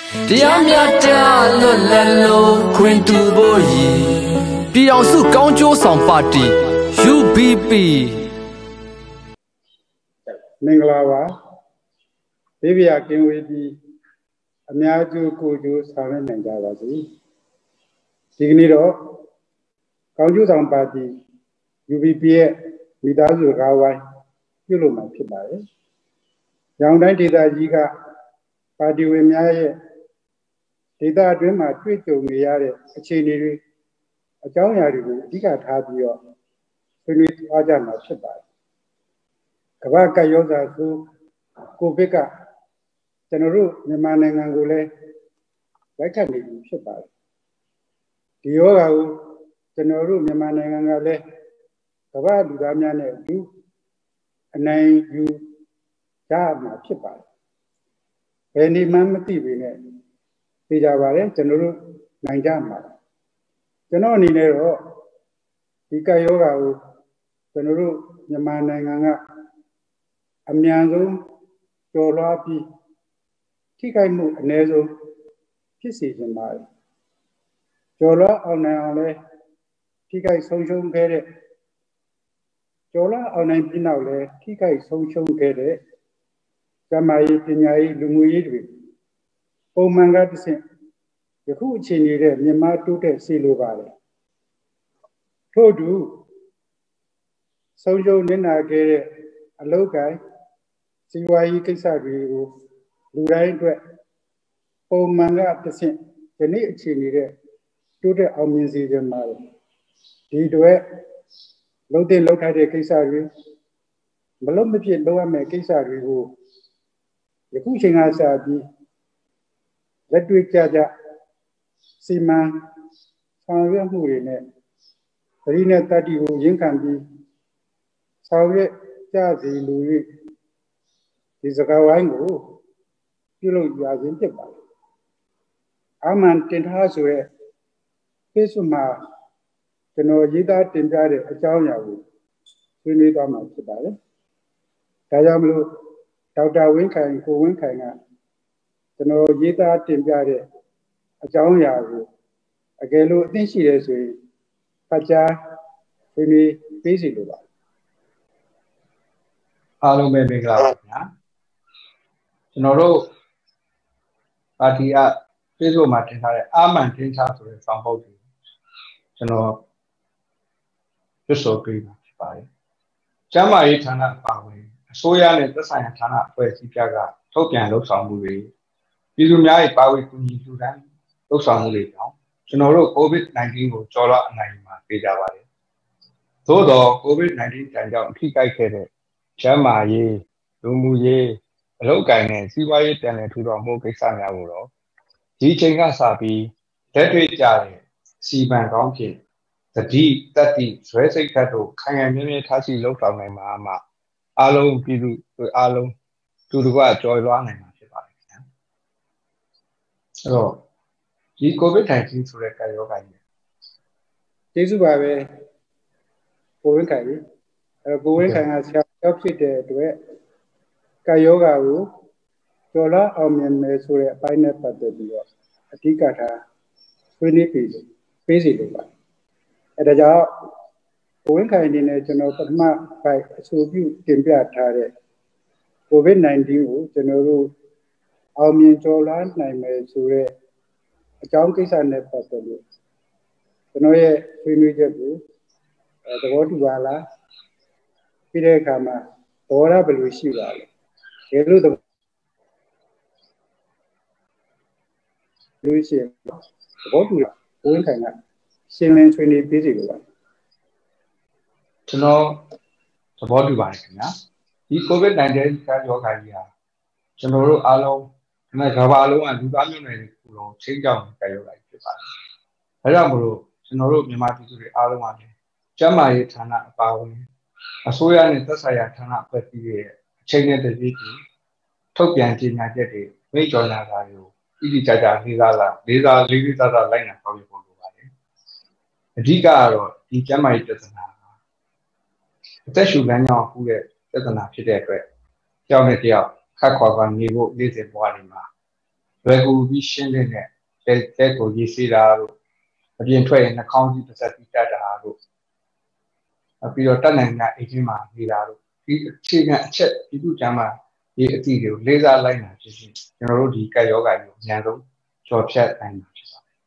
တရားမြတ်တာလွတ်လပ်လို့ခွင့်တူဖို့ရည်ပြည်အောင်စုကောင်းကျိုးဆောင်ပါတီ UBP မင်္ဂလာပါဒေဝရကင်းဝေးပြီးအများကျိုးကိုကျိုးဆောင်ရွက်နိုင်ကြပါစေဒီကနေ့တော့ကောင်းကျိုးဆောင်ပါတီ UBP ရဲ့မိသားစုကားဝိုင်းပြုလုပ်မှာဖြစ်ပါတယ်။ရောင်တိုင်းဒေသကြီးကပါတီဝင်များရဲ့ဒေသအတွင်းမှာတွေ့ကြုံနေရတဲ့အခြေအနေတွေအကြောင်းအရာတွေကိုအဓိကထားပြီးတော့ဆွေးနွေးသွားကြမှာဖြစ်ပါတယ်။ကမ္ဘာ့ကပ်ရောဂါဆိုကိုဗစ်ကကျွန်တော်တို့မြန်မာနိုင်ငံကိုလည်းရိုက်ခတ်နေပြီဖြစ်ပါတယ်။ဒီရောဂါကိုကျွန်တော်တို့မြန်မာနိုင်ငံကလည်းကမ္ဘာလူသားများနဲ့အတူအနိုင်ယူကြမှာဖြစ်ပါတယ်။ဘယ်နေမှမသိပေနဲ့သိကြပါတယ်ကျွန်တော်တို့နိုင်ကြမှာကျွန်တော်အနေနဲ့တော့ဒီကပ်ရောဂါကိုကျွန်တော်တို့မြန်မာနိုင်ငံကအမြန်ဆုံးကျော်လွှားပြီးထိခိုက်မှုအနည်းဆုံးဖြစ်စေချင်ပါတယ်ကျော်လွှားအောင်နိုင်အောင်လဲထိခိုက်ဆုံးရှုံးခဲ့တဲ့ကျော်လွှားအောင်နိုင်ပြီးနောက်လဲထိခိုက်ဆုံးရှုံးခဲ့တဲ့ကျန်းမာရေးပညာရေးလူမှုရေးတွေပုံမှန်ကတစ်ဆင့်ယခုအခြေအနေနဲ့မြန်မာတိုးတက်စေလိုပါတယ်ထို့တူဆုံးရှုံးနစ်နာခဲ့တဲ့အလုပ်ကိုင်းစီးပွားရေးကိစ္စတွေကိုလူတိုင်းအတွက်ပုံမှန်ကတစ်ဆင့်ဒီနေ့အခြေအနေနဲ့တိုးတက်အောင်မြင်စေချင်ပါတယ်ဒီအတွက်လုပ်တဲ့လုပ်ထားတဲ့ကိစ္စတွေမလုပ်မဖြစ်လုပ်ရမယ့်ကိစ္စတွေကိုယခုချိန်ကစပြီးလက်တွေ့ကြကြစီမံဆောင်ရွက်မှုတွေနဲ့ပရိနဲ့တတ္တိကိုရင်းခံပြီးဆောင်ရွက်ကြစီလူ၍ဒီစကားဝိုင်းကိုပြုလုပ်ရခြင်းဖြစ်ပါတယ်။အမှန်တင်ထားဆိုရဲFacebookမှာကျွန်တော်ရေးသားတင်ပြတဲ့အကြောင်းအရာကိုဆွေးနွေးသွားမှာဖြစ်ပါတယ်။ဒါကြောင့်မလို့ဒေါက်တာဝင်းခိုင်ကိုဝင်းခိုင်ကကျွန်တော်ရေးသားတင်ပြတဲ့အကြောင်းအရာကိုအကယ်လို့အသိရှိတယ်ဆိုရင်ဖတ်ကြားဆွေးနွေးပေးစီလိုပါအားလုံးပဲမင်္ဂလာပါခင်ဗျာကျွန်တော်တို့ပါတီက Facebook မှာတင်ထားတဲ့အာမန်တင်ချဆိုတဲ့ဆောင်ပုဒ်ကိုကျွန်တော်ပြဆိုပေးပါဖြစ်ပါတယ်ကျမ်းမာရေးဌာနပါဝင်အစိုးရနဲ့သက်ဆိုင်ရာဌာနအဖွဲ့အစည်းများကထုတ်ပြန်လှုပ်ဆောင်မှုတွေပြည်သူများ၏ပါဝင်ကူညီလှူဒါန်းလှုပ်ဆောင်မှုတွေကြောင့်ကျွန်တော်တို့ COVID-19 ကိုကျော်လွှားအနိုင်မှာပြေးကြပါတယ်သို့တော့ COVID-19 ကြောင့်ထိခိုက်ခဲ့တဲ့ကျန်းမာရေးလူမှုရေးအလုပ်အကိုင်နဲ့စီးပွားရေးပြန်လည်ထူထောင်မှုကိစ္စများကိုတော့ဒီချိန်ကစပြီးလက်တွေ့ကြတဲ့စီမံကောင်းဖြင့်သတိတတ္တိဇွဲစိတ်ဓာတ်တို့ခိုင်ခိုင်မြဲမြဲထားရှိလှုပ်ဆောင်နိုင်မှာမှအားလုံးပြည်သူအားလုံးတူတူကကြော်လွှားနိုင်မှာဖြစ်ပါတယ်ခင်ဗျာအဲ့တော့ဒီ COVID-19 ဆိုတဲ့ကာရောဂါကြီးကျေးဇူးပါပဲကိုဝင်းခိုင်အဲ့ကိုဝင်းခိုင်ကဆရာရောက်ဖြစ်တဲ့အတွက်ကာယောဂါကိုကျော်လွှားအောင်မြင်မယ်ဆိုတဲ့အပိုင်းနဲ့ပတ်သက်ပြီးတော့အဓိကထားဆွေးနွေးပေးစီလိုပါအဲဒါကြောင့်ကိုဝင်းခိုင်အနေနဲ့ကျွန်တော်ပထမပိုင်းအဆိုပြုတင်ပြထားတဲ့ COVID-19 ကိုကျွန်တော်တို့အောင်မြင်ကျော်လွှားနိုင်မယ်ဆိုတဲ့အကြောင်းကိစ္စနဲ့ပတ်သက်လို့ကျွန်တော်ရဲ့ဆွေးနွေးချက်ကိုသဘောတူပါလားပြီးတဲ့အခါမှာသဘောထားဘယ်လိုရှိပါလဲဒီလိုသဘောရှိသဘောတူလားဘိုးခိုင်ကရှင်းလင်းဆွေးနွေးပေးစီလို့ပါကျွန်တော်သဘောတူပါတယ်ခင်ဗျာဒီ COVID-19 ရောဂါကြီးဟာကျွန်တော်တို့အားလုံးဒီကမ္ဘာလုံးကလူသားမျိုးနွယ်တွေကိုတော့ချိန်ကြောင်ကြရောဂါကြီးဖြစ်ပါတယ်ဒါကြောင့်မလို့ကျွန်တော်တို့မြန်မာပြည်သူတွေအားလုံးကလည်းကျန်းမာရေးဌာနအပါအဝင်အစိုးရနဲ့သက်ဆိုင်ရာဌာနအဖွဲ့အစည်းတွေရဲ့အချိန်နဲ့တပြေးညီထုတ်ပြန်ကြေညာချက်တွေမိန့်ကြော်ညာတာတွေကိုတိတိကျကျလေးစားလိုက်နာဆောင်ရွက်ဖို့လိုပါတယ်အဓိကကတော့ဒီကျန်းမာရေးပြဿနာအသက်ရှူလမ်းကြောင်းကူးတဲ့ပြဿနာဖြစ်တဲ့အတွက်ကြောက်တဲ့တယောက်ခတ်ခွာနေဖို့နေ့စဉ်ဘဝတွေမှာ regulation တဲ့ကိုရေးစီတာတို့အပြင်ထွက်ရင်နှာခေါင်းကြီးတစ်ဆက်ပြီးတက်တာတို့ပြီးတော့တက်နိုင်တဲ့အိမ်ကြီးမှာနေတာတို့ဒီအခြေခံအချက်ဒီလိုကျမ်းမှာဒီအသည့်တွေကိုလေးစားလိုက်နိုင်ဖြစ်စီကျွန်တော်တို့ဒီကက်ယောဂါကြီးကိုအများဆုံးကျော်ဖြတ်နိုင်မှာဖြစ်ပါတယ်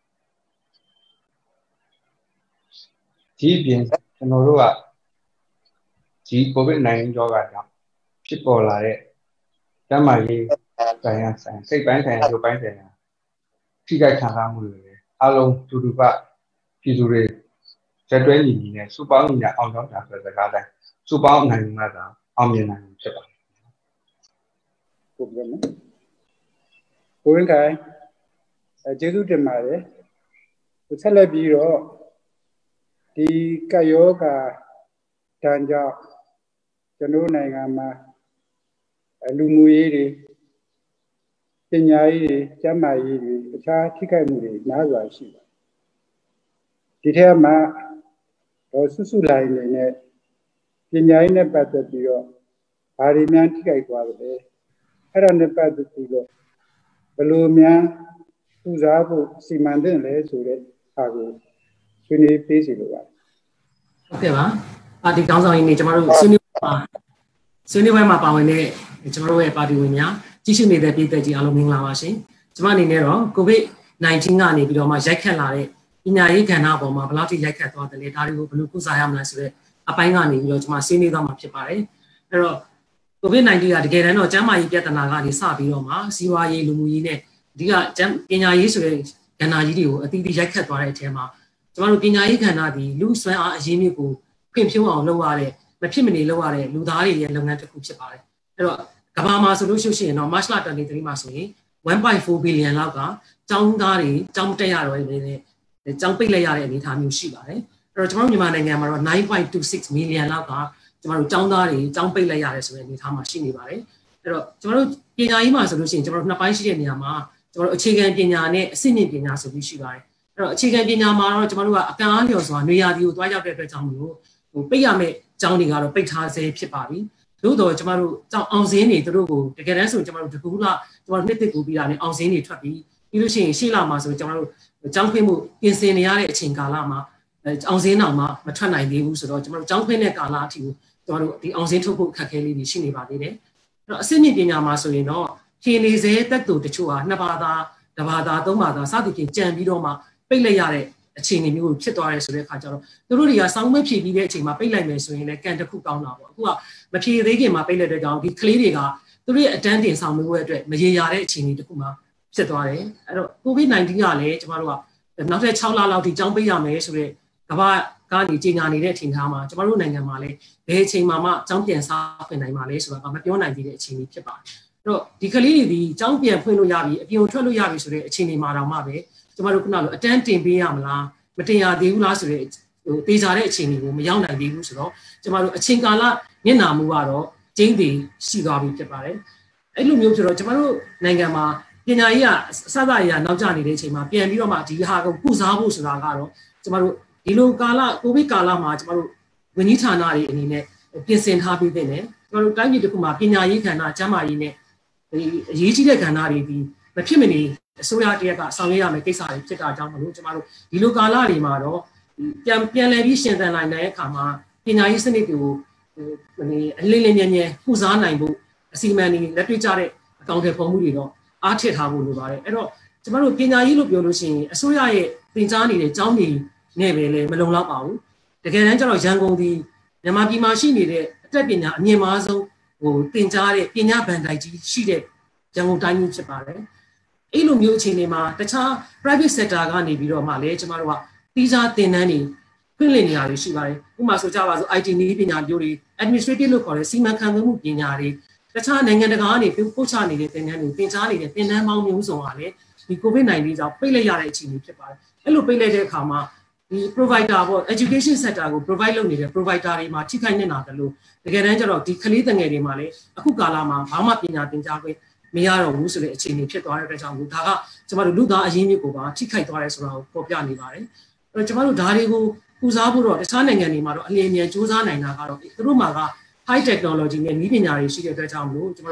ဒီပြင်ကျွန်တော်တို့ကဒီ COVID-19 ရောဂါကြောင့်ဖြစ်ပေါ်လာတဲ့ကျန်းမာရေးဆိုင်ရာစိတ်ပိုင်းဆိုင်ရာရုပ်ပိုင်းဆိုင်ရာထိခိုက်ခံစားမှုတွေအားလုံးတူတူပါပြည်သူတွေစက်တွဲညီညီနဲ့စုပေါင်းညီညာအောင်ကြောင်းတာဆိုတဲ့စကားတိုင်းစုပေါင်းနိုင်မှသာအောင်မြင်နိုင်ဖြစ်ပါတယ်ဟုတ်ကဲ့နော်ကိုရင်ခိုင်ကျေးဇူးတင်ပါတယ်ဆက်လက်ပြီးတော့ဒီကပ်ရောဂါတန်ကြောင့်ကျွန်တော်နိုင်ငံမှာလူမှုရေးတွေပညာရေးတွေကျန်းမာရေးတွေအခြားထိခိုက်မှုတွေများစွာရှိပါတယ်ဒီထဲမှာတော့စုလိုက်နေနဲ့ပညာရေးနဲ့ပတ်သက်ပြီးတော့ဘာတွေများထိခိုက်သွားလဲအဲ့ဒါနဲ့ပတ်သက်ပြီးတော့ဘယ်လိုများပူဇော်ဖို့စီမံသင့်လဲဆိုတဲ့အားကိုဆွေးနွေးပေးစီလိုပါတယ်ဟုတ်ကဲ့ပါပါတီကောင်းဆောင်ရင်းနေကျွန်တော်တို့ဆွေးနွေးပွဲမှာပါဝင်တဲ့ကျွန်တော်တို့ရဲ့ပါတီဝင်များကြီးစုနေတဲ့ပြည်သက်ကြီးအားလုံးမင်္ဂလာပါရှင်ကျွန်မအနေနဲ့တော့ COVID-19 ကနေပြီးတော့မှရိုက်ခတ်လာတဲ့ပညာရေးကဏ္ဍပေါ်မှာဘယ်လောက်ထိရိုက်ခတ်သွားတယ်လဲဒါတွေကိုဘယ်လိုကုစားရမလဲဆိုတဲ့အပိုင်းကနေပြီးတော့ကျွန်မဆွေးနွေးသွားမှာဖြစ်ပါတယ်အဲ့တော့ COVID-19 ကတကယ်တမ်းတော့ကျန်းမာရေးပြဿနာကနေစပြီးတော့မှစီးပွားရေးလူမှုရေးနဲ့အဓိကပညာရေးဆိုတဲ့ကဏ္ဍကြီးတွေကိုအသီးသီးရိုက်ခတ်သွားတဲ့အထဲမှာကျွန်တော်တို့ပညာရေးကဏ္ဍဒီလူစွမ်းအားအရင်းမြစ်ကိုဖွံ့ဖြိုးအောင်လုပ်ရတဲ့မဖြစ်မနေလုပ်ရတဲ့လူသားတွေရဲ့လုပ်ငန်းတစ်ခုဖြစ်ပါတယ်အဲ့တော့ကမ္ဘာမှာဆိုလို့ရှိရင်တော့ March 23မှာဆိုရင် 1.4 billion လောက်ကကျောင်းသားတွေကျောင်းတက်ရတော့နေတဲ့ကျောင်းပိတ်လိုက်ရတဲ့အနေအထားမျိုးရှိပါတယ်အဲ့တော့ကျွန်တော်တို့မြန်မာနိုင်ငံမှာတော့ 9.26 million လောက်ကကျွန်တော်တို့ကျောင်းသားတွေကျောင်းပိတ်လိုက်ရတယ်ဆိုတဲ့အနေအထားမှာရှိနေပါတယ်အဲ့တော့ကျွန်တော်တို့ပညာရေးမှာဆိုလို့ရှိရင်ကျွန်တော်တို့နှစ်ပိုင်းရှိတဲ့နေရာမှာကျွန်တော်တို့အခြေခံပညာနဲ့အဆင့်မြင့်ပညာဆိုပြီးရှိပါတယ်အဲ့တော့အခြေခံပညာမှာတော့ကျွန်တော်တို့ကအကန့်အားလျော်စွာနေရာဒီကိုတွားရောက်တဲ့အတွက်ကြောင့်မလို့ပိတ်ရမယ့်ကျောင်းတွေကတော့ပိတ်ထားဆဲဖြစ်ပါပြီသို့တော့ကျွန်တော်တို့ကျောင်းအောင်စင်းတွေတို့ကိုတကယ်တမ်းဆိုကျွန်တော်တို့တကူလာကျွန်တော်နှစ်သက်ကူပြီးတာနဲ့အောင်စင်းတွေထွက်ပြီးလို့ရှိရင်ရှေ့လာမှာဆိုကျွန်တော်တို့ကျောင်းခွင့်မှုပြင်ဆင်နေရတဲ့အချိန်ကာလမှာအောင်စင်းတောင်မှမထွက်နိုင်သေးဘူးဆိုတော့ကျွန်တော်တို့ကျောင်းခွင့်တဲ့ကာလအထိကိုကျွန်တော်တို့ဒီအောင်စင်းထုတ်ဖို့ခက်ခဲလေးတွေရှိနေပါသေးတယ်အဲ့တော့အဆင့်မြင့်ပညာမှာဆိုရင်တော့ဖြေနေစေတက်တူတချို့ဟာ2ဘာသာ1ဘာသာ3ဘာသာစသဖြင့်ကြံပြီးတော့မှပိတ်လိုက်ရတဲ့အခြေအနေမျိုးဖြစ်သွားတယ်ဆိုတဲ့အခါကျတော့သူတို့တွေကစောင်းမဖြေပြီးတဲ့အချိန်မှာပိတ်လိုက်မယ်ဆိုရင်လည်းကန်တစ်ခုကောင်းတာပေါ့အခုကမဖြေသေးခင်မှာပိတ်လိုက်တဲ့ကြောင့်ဒီကလေးတွေကသူတို့ရဲ့အတန်းတင်ဆောင်မှုရဲ့အတွက်မရေရာတဲ့အခြေအနေတစ်ခုမှဖြစ်သွားတယ်အဲ့တော့ COVID-19 ကလည်းကျမတို့ကနောက်ထပ်6လလောက်ထိကျောင်းပိတ်ရမယ်ဆိုတဲ့ကမ္ဘာကနေကြီးညာနေတဲ့အချိန်ထားမှာကျမတို့နိုင်ငံမှာလည်းဘယ်အချိန်မှကျောင်းပြန်စားဖွင့်နိုင်မှာလဲဆိုတာကမပြောနိုင်သေးတဲ့အခြေအနေဖြစ်ပါတယ်အဲ့တော့ဒီကလေးတွေဒီကျောင်းပြန်ဖွင့်လို့ရပြီအပြင်ထွက်လို့ရပြီဆိုတဲ့အခြေအနေမှာတော့မှပဲကျမတို့ခုနလိုအတန်းတင်ပေးရမလားမတင်ရသေးဘူးလားဆိုတဲ့တေးကြတဲ့အခြေအနေကိုမရောက်နိုင်သေးဘူးဆိုတော့ကျမတို့အချိန်ကာလမျက်နှာမူကတော့ကျင်းသေးရှိသွားပြီဖြစ်ပါတယ်အဲ့လိုမျိုးဆိုတော့ကျမတို့နိုင်ငံမှာပညာရေးကအစအရာနောက်ကျနေတဲ့အချိန်မှာပြန်ပြီးတော့မှဒီဟာကိုကုစားဖို့ဆိုတာကတော့ကျမတို့ဒီလိုကာလကိုဗစ်ကာလမှာကျမတို့ဝန်ကြီးဌာနတွေအနေနဲ့ပြင်ဆင်ထားပြီးတဲ့ကျမတို့တိုင်းပြည်တစ်ခုမှာပညာရေးကဏ္ဍကျန်းမာရေးနဲ့ဒီအရေးကြီးတဲ့ကဏ္ဍတွေဒီမဖြစ်မနေအစိုးရတရက်ကဆောင်ရွက်ရမယ့်ကိစ္စတွေဖြစ်တာကြောင့်မလို့ကျမတို့ဒီလိုကာလတွေမှာတော့ပြန်လည်ပြီးရှင်သန်နိုင်တဲ့အခါမှာပညာရေးစနစ်တွေကိုအလင်းလင်းမြဲမြဲကုစားနိုင်ဖို့အစီအမံတွေလက်တွေ့ကျတဲ့အကောင့်တွေပုံမှုတွေတော့အားထည့်ထားဖို့လိုပါတယ်အဲ့တော့ကျမတို့ပညာရေးလို့ပြောလို့ရှိရင်အစိုးရရဲ့သင်ကြားနေတဲ့ကျောင်းတွေနဲ့ပဲလေမလုံလောက်ပါဘူးတကယ်တမ်းကျတော့ရန်ကုန်ဒီမြန်မာပြည်မှာရှိနေတဲ့အတက်ပညာအမြင့်မားဆုံးသင်ကြားတဲ့ပညာဗန်ဒိုက်ကြီးရှိတဲ့ရန်ကုန်တိုင်းမျိုးဖြစ်ပါတယ်အဲ့လိုမျိုးအခြေအနေမှာတခြား private sector ကနေပြီးတော့မှလည်းကျမတို့ကတီးခြားသင်တန်းတွေဖွင့်လှစ်နေရတွေရှိပါတယ်ဥပမာဆိုကြပါစို့ IT နည်းပညာမျိုးတွေ administrative လို့ခေါ်တဲ့စီမံခန့်ခွဲမှုပညာတွေတခြားနိုင်ငံတကာကနေပို့ချနေတဲ့သင်တန်းတွေသင်ကြားနေတဲ့သင်တန်းပေါင်းမျိုးစုံကလည်းဒီ COVID-19 ကြောင့်ပိတ်လိုက်ရတဲ့အခြေအနေဖြစ်ပါတယ်အဲ့လိုပိတ်လိုက်တဲ့အခါမှာဒီ provider ပေါ့ education sector ကို provide လုပ်နေတဲ့ provider တွေမှာထိခိုက်နေတာတယ်လို့တကယ်တမ်းကျတော့ဒီကလေးငယ်တွေမှာလည်းအခုကာလမှာဘာမှပညာသင်ကြားခွင့်မရတော့ဘူးဆိုတဲ့အခြေအနေဖြစ်သွားတဲ့အတွက်ကြောင့်ဒါကကျမတို့လူသားအရင်းမြစ်ကိုပါထိခိုက်သွားတယ်ဆိုတာကိုဖော်ပြနေပါတယ်အဲ့တော့ကျမတို့ဒါတွေကိုပူစားဖို့တော့တခြားနိုင်ငံတွေမှာတော့အလျင်အမြန်စူးစမ်းနိုင်တာကတော့သူတို့မှာက high technology နဲ့နည်းပညာတွေရှိတဲ့အတွက်ကြောင့်မလို့ကျမတို့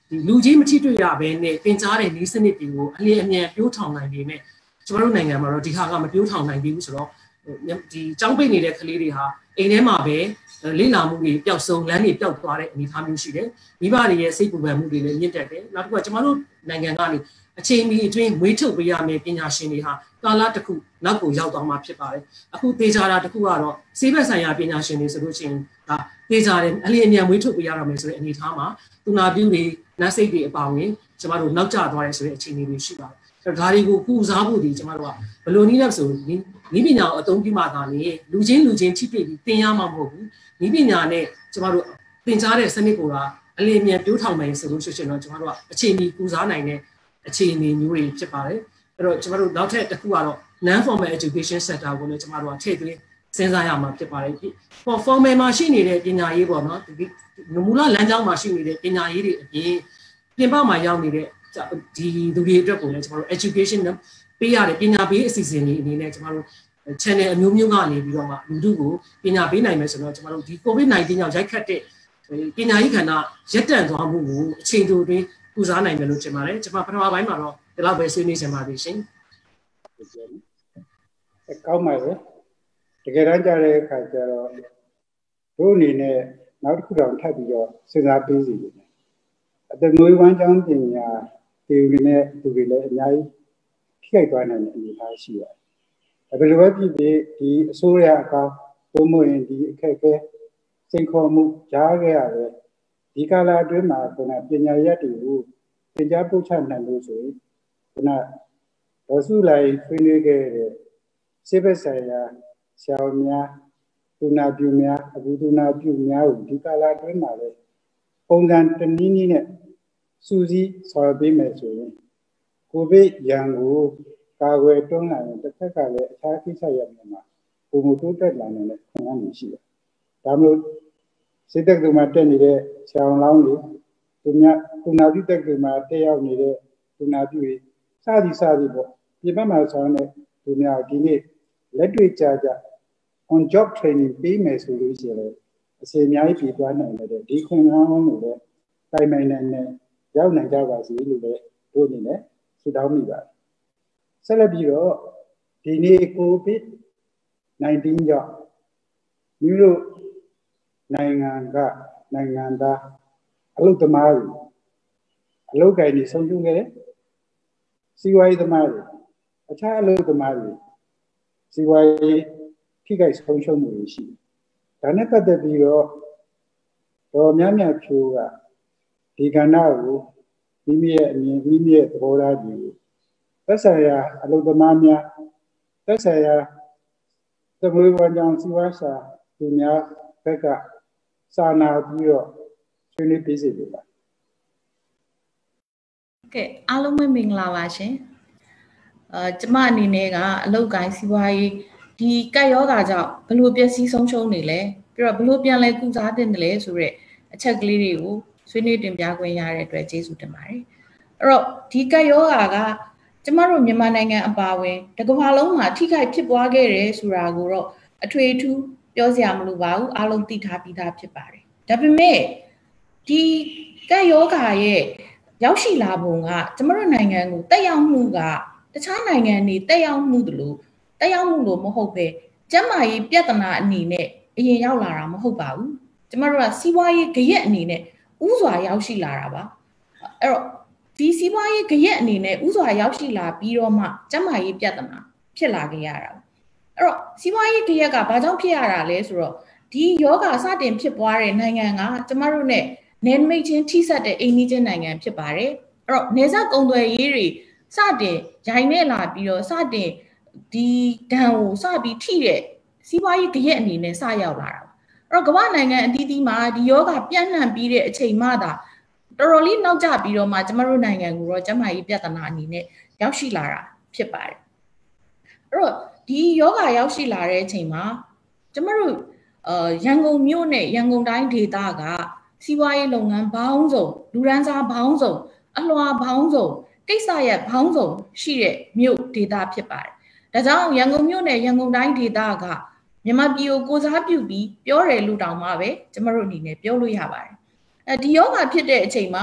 ဒီလူကြီးမထိတွေ့ရဘဲနဲ့တင်ကြားတဲ့နည်းစနစ်တွေကိုအလျင်အမြန်ပြိုးထောင်နိုင်နေနဲ့ကျမတို့နိုင်ငံမှာတော့ဒီဟာကမပြိုးထောင်နိုင်သေးဘူးဆိုတော့ဒီကျောင်းပိတ်နေတဲ့ကလေးတွေဟာအိမ်ထဲမှာပဲလိလာမှုတွေပျောက်ဆုံးလမ်းတွေပျောက်သွားတဲ့အနေအထားမျိုးရှိတယ်မိဘတွေရဲ့စိတ်ပူပန်မှုတွေလည်းမြင့်တက်တယ်နောက်တစ်ခုကကျမတို့နိုင်ငံကနေအချိန်မီအတွင်းမွေးထုတ်ပေးရမယ့်ပညာရှင်တွေဟာကာလတစ်ခုနောက်ကိုရောက်သွားမှာဖြစ်ပါတယ်အခုသေချာတာတစ်ခုကတော့ဆေးဘက်ဆိုင်ရာပညာရှင်တွေဆိုလို့ရှိရင်ဒါသေချာတယ်အလျင်အမြန်မွေးထုတ်ပေးရတော့မယ်ဆိုတဲ့အနေအထားမှာသူနာပြုတွေနတ်စိတ်တွေအပါအဝင်ကျမတို့နောက်ကျသွားတယ်ဆိုတဲ့အခြေအနေတွေရှိပါတယ်ဒါတွေကိုကုစားဖို့ဒီကျမတို့ကဘယ်လိုနည်းလဲဆိုနီးပညာကိုအသုံးပြုမှသာလေလူချင်းထိတွေ့ပြီးသင်ရမှာမဟုတ်ဘူးနီးပညာနဲ့ကျမတို့သင်ကြားတဲ့စနစ်ကအလျင်အမြန်ပြိုးထောင်မယ်ဆိုလို့ရှိရင်တော့ကျမတို့ကအချိန်ကြီးကုစားနိုင်တဲ့အခြေအနေမျိုးတွေဖြစ်ပါတယ်အဲ့တော့ကျမတို့နောက်ထပ်တစ်ခုကတော့ non formal education sector ကိုလည်းကျမတို့ကထည့်သွင်းစဉ်းစားရမှာဖြစ်ပါတယ်။ formal မှာရှိနေတဲ့ပညာရေးပေါ့နော်ဒီမူလလမ်းကြောင်းမှာရှိနေတဲ့ပညာရေးတွေအပြင်ပြင်ပမှာရောက်နေတဲ့ဒီလူတွေအတွက်ကိုလည်းကျမတို့ education ပေးရတဲ့ပညာပေးအစီအစဉ်တွေအနေနဲ့ကျမတို့ channel အမျိုးမျိုးကနေပြီးတော့မှလူထုကိုပညာပေးနိုင်မယ်ဆိုတော့ကျမတို့ဒီ COVID-19 ကြောင့်ရိုက်ခတ်တဲ့ပညာရေးကဏ္ဍရပ်တန့်သွားမှုကိုအချိန်တိုအတွင်းကုစားနိုင်မယ်လို့ထင်ပါတယ်ကျွန်မပထမပိုင်းမှာတော့ဒီလောက်ပဲဆွေးနွေးချင်ပါသေးရှင်ကောင်းပါလေတကယ်တမ်းကြတဲ့အခါကျတော့တို့အနေနဲ့နောက်တစ်ခုတော့ထပ်ပြီးတော့စဉ်းစားပေးစီတယ်အသက်မွေးဝမ်းကြောင်းပညာဒီလိုနဲ့သူတွေလည်းအများကြီးထိခိုက်သွားနိုင်တဲ့အနေအထားရှိပါတယ်ဘယ်လိုပဲဖြစ်ဖြစ်ဒီအစိုးရအကောင်သို့မဟုတ်ရင်ဒီအခက်အခဲစိန်ခေါ်မှုကြားခဲ့ရတယ်ဒီကာလအတွင်းမှာခုနပညာရပ်တွေကိုသင်ကြားပို့ချနိုင်လို့ဆိုရင်ခုနဒေါ်စုလိုက်ဆွေးနွေးခဲ့တဲ့စေဘက်ဆိုင်ရာဆရာများသူနာပြုများအခုသူနာပြုများကိုဒီကာလအတွင်းမှာပဲပုံစံတနည်းနည်းနဲ့စူးစီးဆောင်ပေးမယ်ဆိုရင်ကိုဗစ်ရန်ကိုကာကွယ်တွန်းလှန်ရင်တစ်ခါကလည်းအခြားကိစ္စရပ်တွေမှာပုံမတိုးတက်လာနိုင်တဲ့ခွင့်အားတွေရှိတယ်ဒါမျိုးစိတ်သက်သူမှာတက်နေတဲ့ဆရာလောင်းတွေသူနာပြုတက်သူမှာတက်ရောက်နေတဲ့သူနာပြုတွေစသည်ပေါ့ဒီဘက်မှာဆောင်တဲ့သူများဒီနေ့လက်တွေ့ကြ on job training ပေးမယ်ဆိုလို့ရှိရင်အစီအများကြီးပြည်သွားနိုင်တဲ့ဒီခွင့်အားလုံးကိုလည်းတိုင်ပိုင်နိုင်နဲ့ရောက်နိုင်ကြပါစေလို့လည်းတို့အနေနဲ့ဆုတောင်းမိပါတယ်ဆက်လက်ပြီးတော့ဒီနေ့ COVID-19 ကြောင့်မြို့တို့နိုင်ငံသားအလုပ်သမားတွေအလုပ်ကိုင်တွေဆုံးရှုံးခဲ့စီးပွားရေးသမားတွေအခြားအလုပ်သမားတွေစီးပွားရေးထိခိုက်ဆုံးရှုံးမှုတွေရှိတယ်ဒါနဲ့ပတ်သက်ပြီးတော့တော်များဖြိုးကဒီကဏ္ဍကိုမိမိရဲ့အမြင်မိမိရဲ့သဘောထားကြီးကိုသက်ဆိုင်ရာအလုပ်သမားများသက်ဆိုင်ရာသမွေးဝန်ကြောင့်စီးပွားရှာသူများဘက်ကစာနာပြီးတော့ဆွေးနွေးပေးစီလို့ပါကဲအားလုံးမင်္ဂလာပါရှင်ကျမအနေနဲ့ကအလုပ်ကိုင်းစီးပွားရေးဒီကပ်ရောဂါကြောင့်ဘလို့ပျက်စီးဆုံးရှုံးနေလဲပြီးတော့ဘလို့ပြန်လဲကုစားတင်တယ်လဲဆိုတော့အချက်ကလေးတွေကိုဆွေးနွေးတင်ပြခွင့်ရတဲ့အတွက်ကျေးဇူးတင်ပါတယ်အဲ့တော့ဒီကပ်ရောဂါကကျမတို့မြန်မာနိုင်ငံအပါအဝင်တကမ္ဘာလုံးမှာထိခိုက်ဖြစ်ပွားခဲ့တယ်ဆိုတာကိုတော့အထွေထူးပြောစရာမလိုပါဘူးအားလုံးသိထားပြီးသားဖြစ်ပါတယ်ဒါပေမဲ့ဒီကပ်ရောဂါရဲ့ရောက်ရှိလာပုံကကျမတို့နိုင်ငံကိုတက်ရောက်မှုကတခြားနိုင်ငံတွေတက်ရောက်မှုလို့မဟုတ်ပဲကျန်းမာရေးပြဿနာအနေနဲ့အရင်ရောက်လာတာမဟုတ်ပါဘူးကျမတို့ကစီးပွားရေးကြရက်အနေနဲ့ဥစွာရောက်ရှိလာတာပါအဲ့တော့ဒီစီးပွားရေးကြရက်အနေနဲ့ဥစွာရောက်ရှိလာပြီးတော့မှကျန်းမာရေးပြဿနာဖြစ်လာခဲ့ရတာအဲ့တော့စီးပွားရေးကြရက်ကဘာကြောင့်ဖြစ်ရတာလဲဆိုတော့ဒီယောဂစတင်ဖြစ်ပွားတဲ့နိုင်ငံကကျမတို့ ਨੇ နယ်နိမိတ်ချင်းထိစပ်တဲ့အိမ်နီးချင်းနိုင်ငံဖြစ်ပါတယ်အဲ့တော့နေဆက်ကုံသွယ်ရေးတွေစတင်ရိုင်းနေလာပြီးတော့စတင်ဒီဒဏ်ကိုစပြီးထိတဲ့စီးပွားရေးကြရက်အနေနဲ့စရောက်လာတာအဲ့တော့ကမ္ဘာနိုင်ငံအသီးသီးမှာဒီယောဂပြန့်နှံ့ပြီးတဲ့အချိန်မှသာတော်တော်လေးနောက်ကျပြီးတော့မှကျမတို့နိုင်ငံကိုတော့ကျန်းမာရေးပြဿနာအနေနဲ့ရောက်ရှိလာတာဖြစ်ပါတယ်အဲ့တော့ဒီယောဂရောက်ရှိလာတဲ့အချိန်မှာကျမတို့ရန်ကုန်မြို့နဲ့ရန်ကုန်တိုင်းဒေသကစီးပွားရေးလုပ်ငန်းပေါင်းစုံလူရန်စားပေါင်းစုံအလွှာပေါင်းစုံကိစ္စရပ်ပေါင်းစုံရှိတဲ့မြို့ဒေသဖြစ်ပါတယ်ဒါကြောင့်ရန်ကုန်မြို့နဲ့ရန်ကုန်တိုင်းဒေသကမြန်မာပြည်ကိုကိုစားပြုပြီးပြောတယ်လို့တောင်မှပဲကျမတို့အနေနဲ့ပြောလို့ရပါတယ်ဒီယောဂဖြစ်တဲ့အချိန်မှာ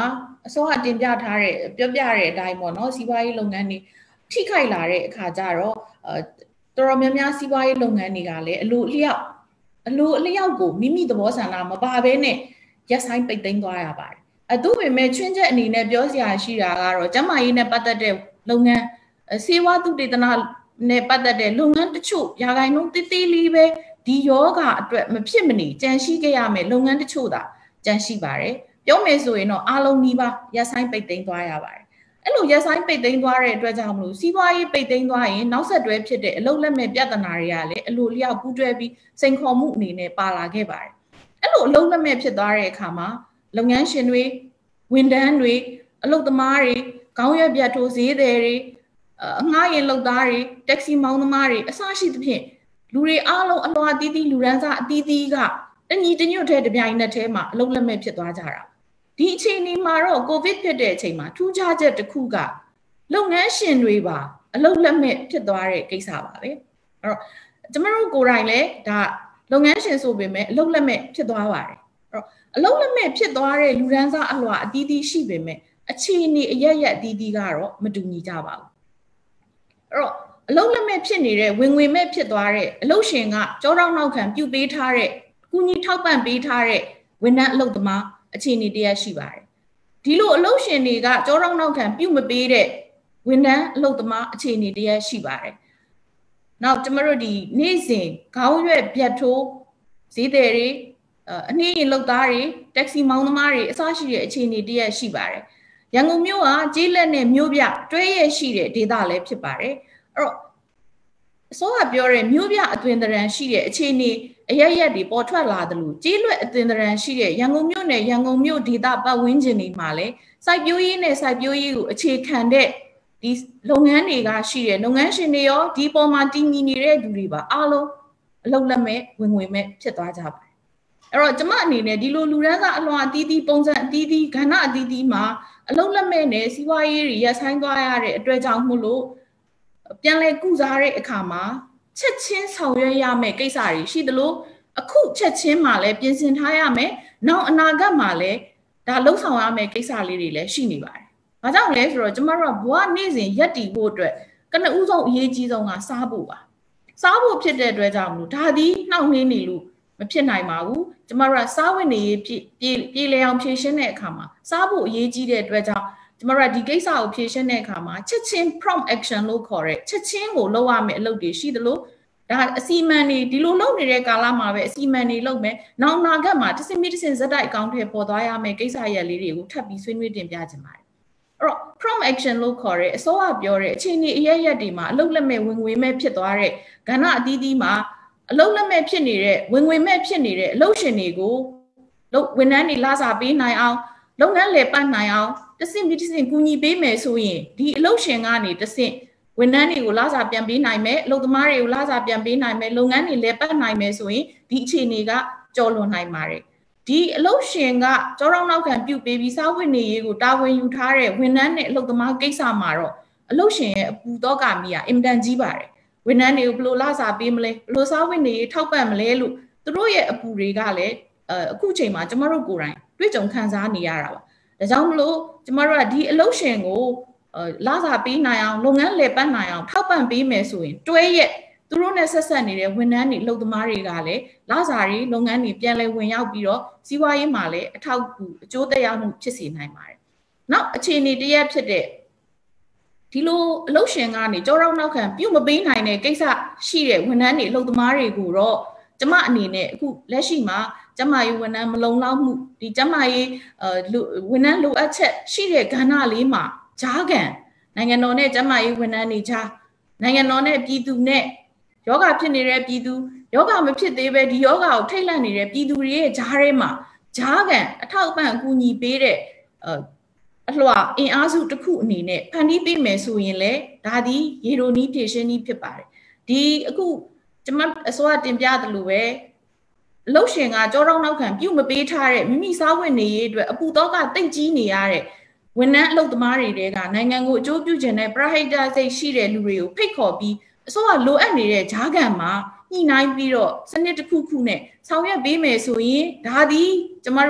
ဆိုတော့တင်ပြထားတဲ့ပြောပြတဲ့အတိုင်းပေါ့နော်စီးပွားရေးလုပ်ငန်းတွေထိခိုက်လာတဲ့အခါကျတော့တော်တော်များများစီးပွားရေးလုပ်ငန်းတွေကလည်းအလိုအလျောက်ကိုမိမိသဘောဆန္ဒမပါဘဲနဲ့ရက်ဆိုင်ပိတ်သိမ်းသွားရပါတယ်သူ့ပေမဲ့ချွင်းချက်အနေနဲ့ပြောစရာရှိတာကတော့ကျန်းမာရေးနဲ့ပတ်သက်တဲ့လုပ်ငန်းစေဝါသုတေသနနဲ့ပတ်သက်တဲ့လုပ်ငန်းတချို့ရာဂိုင်နှုန်းတိတိလေးပဲဒီယောဂအတွက်မဖြစ်မနေကြန့်ရှိခဲ့ရမယ်လုပ်ငန်းတချို့သာကြန့်ရှိပါတယ်ပြောမယ်ဆိုရင်တော့အားလုံးနီးပါးရက်ဆိုင်ပိတ်သိမ်းသွားရပါတယ်အဲ့လိုရက်ဆိုင်ပိတ်သိမ်းသွားတဲ့အတွက်ကြောင့်မလို့စီးပွားရေးပိတ်သိမ်းသွားရင်နောက်ဆက်တွဲဖြစ်တဲ့အလုပ်လက်မဲ့ပြဿနာတွေကလည်းအလိုလျောက်ပူးတွဲပြီးစိန်ခေါ်မှုအနေနဲ့ပါလာခဲ့ပါတယ်အဲ့လိုအလုပ်လက်မဲ့ဖြစ်သွားတဲ့အခါမှာလုပ်ငန်းရှင်တွေဝန်ထမ်းတွေအလုပ်သမားတွေခေါင်းရွက်ပြတ်ထိုးဈေးသည်တွေအငှားရင်လုပ်သားတွေတက္ကစီမောင်းသမားတွေအစရှိသဖြင့်လူတွေအားလုံးအလွာအသီးသီးလူရန်စားအသီးသီးကတညီတညွတ်တဲ့တပြိုင်နက်တည်းမှာအလုပ်လက်မဲ့ဖြစ်သွားကြတာဒီအချိန်ဒီမှာတော့ကိုဗစ်ဖြစ်တဲ့အချိန်မှာထူးခြားချက်တစ်ခုကလုပ်ငန်းရှင်တွေပါအလုပ်လက်မဲ့ဖြစ်သွားတဲ့ကိစ္စပါပဲအဲ့တော့ကျမတို့ကိုယ်တိုင်လည်းဒါလုပ်ငန်းရှင်ဆိုပေမဲ့အလုပ်လက်မဲ့ဖြစ်သွားပါတယ်အဲ့တော့အလုပ်လက်မဲ့ဖြစ်သွားတဲ့လူရန်စားအလွာအသီးသီးရှိပေမဲ့အခြေအနေအရက်ရက်အသီးသီးကတော့မတူညီကြပါဘူးအဲ့တော့အလုပ်လက်မဲ့ဖြစ်နေတဲ့ဝင်ငွေမဲ့ဖြစ်သွားတဲ့အလုပ်ရှင်ကကြောတောင်းနောက်ခံပြုပေးထားတဲ့ကုညီထောက်ပံ့ပေးထားတဲ့ဝန်ထမ်းအလုပ်သမားအခြေအနေတရားရှိပါတယ်ဒီလိုအလုပ်ရှင်တွေကကြောတောင်းနောက်ခံပြုမပေးတဲ့ဝန်ထမ်းအလုပ်သမားအခြေအနေတရားရှိပါတယ်နောက်ကျမတို့ဒီနေ့စဉ်ခေါင်းရွက်ပြတ်ထိုးဈေးသည်တွေအနှေးရင်လုပ်သားတွေတက္ကစီမောင်းသမားတွေအစရှိတဲ့အခြေအနေတရားရှိပါတယ်ရန်ကုန်မြို့ဟာကျေးလက်နဲ့မြို့ပြတွဲရရှိတဲ့ဒေသလည်းဖြစ်ပါတယ်အဲ့တော့အစိုးရပြောတဲ့မြို့ပြအသွင်သဏ္ဍာန်ရှိတဲ့အခြေအနေအရရက်တွေပေါ်ထွက်လာတယ်လို့ကျေးလွတ်အသွင်သဏ္ဍာန်ရှိတဲ့ရန်ကုန်မြို့နယ်ရန်ကုန်မြို့ဒေသပတ်ဝန်းကျင်တွေမှာလည်းစိုက်ပျိုးရေးနဲ့စိုက်ပျိုးရေးကိုအခြေခံတဲ့ဒီလုပ်ငန်းတွေကရှိတဲ့လုပ်ငန်းရှင်တွေရောဒီပေါ်မှာတည်ငြိမ်နေတဲ့လူတွေပါအားလုံးအလုပ်လက်မဲ့ဝင်ငွေမဲ့ဖြစ်သွားကြပါတယ်အဲ့တော့ကျမအနေနဲ့ဒီလိုလူရန်စားအလွန်အသီးသီးပုံစံအသီးသီးကဏ္ဍအသီးသီးမှာအလုပ်လက်မဲ့နဲ့စီးပွားရေးတွေရပ်ဆိုင်းသွားရတဲ့အတွက်ကြောင့်မို့လို့ပြန်လဲကုစားတဲ့အခါမှာချက်ချင်းဆောင်ရွက်ရမယ့်ကိစ္စတွေရှိသလိုအခုချက်ချင်းမှလည်းပြင်ဆင်ထားရမယ်နောက်အနာဂတ်မှာလည်းဒါလှုပ်ဆောင်ရမယ့်ကိစ္စလေးတွေလည်းရှိနေပါတယ်။ဘာကြောင့်လဲဆိုတော့ကျမတို့ကဘဝနေ့စဉ်ရက်တည်ဖို့အတွက်ကနဦးဆုံးအရေးကြီးဆုံးကစားဖို့ပါ။စားဖို့ဖြစ်တဲ့အတွက်ကြောင့်မလို့ဒါသည်နှောင့်နှေးနေလို့မဖြစ်နိုင်ပါဘူး။ကျမတို့ကစားဝတ်နေရေးပြေလည်အောင်ဖြည့်ရှင်းတဲ့အခါမှာစားဖို့အရေးကြီးတဲ့အတွက်ကြောင့်ကျမတို့ဒီကိစ္စကိုဖြည့်ရှင်းတဲ့အခါမှာချက်ချင်း prompt action လို့ခေါ်တဲ့ချက်ချင်းကိုလုပ်ရမယ့်အလုပ်တွေရှိသလိုဒါအစီအမံတွေဒီလိုလုပ်နေတဲ့ကာလမှာပဲအစီအမံတွေလုပ်မယ်နောက်နာဂတ်မှာတစ်စင်ပြီးတစ်စင်ဇက်တိုက်အကောင့်ထဲပေါ်သွားရမယ့်ကိစ္စရပ်လေးတွေကိုထပ်ပြီးဆွေးနွေးတင်ပြချင်ပါတယ်အဲ့တော့ prompt action လို့ခေါ်တဲ့အစိုးရပြောတဲ့အခြေအနေအရရက်တွေမှာအလုပ်လက်မဲ့ဝင်ငွေမဲ့ဖြစ်သွားတဲ့ကဏ္ဍအသီးသီးမှာအလုပ်လက်မဲ့ဖြစ်နေတဲ့ဝင်ငွေမဲ့ဖြစ်နေတဲ့အလုပ်ရှင်တွေကိုဝန်ထမ်းတွေလစာပေးနိုင်အောင်လုပ်ငန်းလည်ပတ်နိုင်အောင်တစ်စင်ပြီးတစ်စင်ကူညီပေးမယ်ဆိုရင်ဒီအလုပ်ရှင်ကနေတစ်စင်ဝန်ထမ်းတွေကိုလစာပြန်ပေးနိုင်မယ်အလုပ်သမားတွေကိုလစာပြန်ပေးနိုင်မယ်လုပ်ငန်းတွေလည်ပတ်နိုင်မယ်ဆိုရင်ဒီအခြေအနေကကျော်လွန်နိုင်ပါတယ်ဒီအလုပ်ရှင်ကကြောတောင်းနောက်ခံပြုပေးပြီးစားဝတ်နေရေးကိုတာဝန်ယူထားတဲ့ဝန်ထမ်းနဲ့အလုပ်သမားကိစ္စမှာတော့အလုပ်ရှင်ရဲ့အပူတော့ကမီးကအင်တန်ကြီးပါတယ်ဝန်ထမ်းတွေကိုဘယ်လိုလစာပေးမလဲဘယ်လိုစားဝတ်နေရေးထောက်ပံ့မလဲလို့သူတို့ရဲ့အပူတွေကလည်းအခုချိန်မှာကျမတို့ကိုယ်တိုင်တွေ့ကြုံခံစားနေရတာပါဒါကြောင့်မလို့ကျမတို့ကဒီအလုပ်ရှင်ကိုလစာပေးနိုင်အောင်လုပ်ငန်းလည်ပတ်နိုင်အောင်ထောက်ပံ့ပေးမယ်ဆိုရင်တွဲရက်သူတို့နဲ့ဆက်ဆက်နေတဲ့ဝန်ထမ်းတွေအလုပ်သမားတွေကလည်းလစာတွေလုပ်ငန်းတွေပြန်လည်ဝင်ရောက်ပြီးတော့စီးပွားရေးမှာလည်းအထောက်အကူအကျိုးသက်ရောက်မှုဖြစ်စေနိုင်ပါတယ်။နောက်အခြေအနေတရက်ဖြစ်တဲ့ဒီလိုအလုပ်ရှင်ကနေကြောတောင်းနောက်ခံပြုမပေးနိုင်တဲ့ကိစ္စရှိတဲ့ဝန်ထမ်းတွေအလုပ်သမားတွေကိုတော့ကျမအနေနဲ့အခုလက်ရှိမှာကျမရေးဝန်ထမ်းမလုံလောက်မှုဒီကျမရေးဝန်ထမ်းလိုအပ်ချက်ရှိတဲ့ကဏ္ဍလေးမှာဂျားကန်နိုင်ငံတော်နဲ့ကျမရေးဝန်ထမ်းတွေဂျားနိုင်ငံတော်နဲ့ပြည်သူနဲ့ယောဂဖြစ်နေတဲ့ပြည်သူယောဂမဖြစ်သေးပဲဒီယောဂကိုထိတ်လန့်နေတဲ့ပြည်သူတွေရဲ့ဂျားထဲမှာဂျားကန်အထောက်အပံ့အကူအညီပေးတဲ့အလှအင်အားစုတစ်ခုအနေနဲ့ဖန်တီးပေးမယ်ဆိုရင်လေဒါဒီရေရိုနီးဖြည့်ရှင်းနီးဖြစ်ပါတယ်ဒီအခုကျမအစိုးရတင်ပြသလိုပဲအလုပ်ရှင်ကကြောတောင်းနောက်ခံပြုမပေးထားတဲ့မိမိစားဝတ်နေရေးအတွက်အပူတော့ကတိတ်ကြီးနေရတဲ့ဝန်ထမ်းအလုပ်သမားတွေကနိုင်ငံကိုအကျိုးပြုခြင်းနဲ့ပရဟိတစိတ်ရှိတဲ့လူတွေကိုဖိတ်ခေါ်ပြီးအစိုးရလိုအပ်နေတဲ့ဂျားကန်မှာညှိနှိုင်းပြီးတော့စနစ်တစ်ခုခုနဲ့ဆောင်ရွက်ပေးမယ်ဆိုရင်ဒါသည်ကျမတို့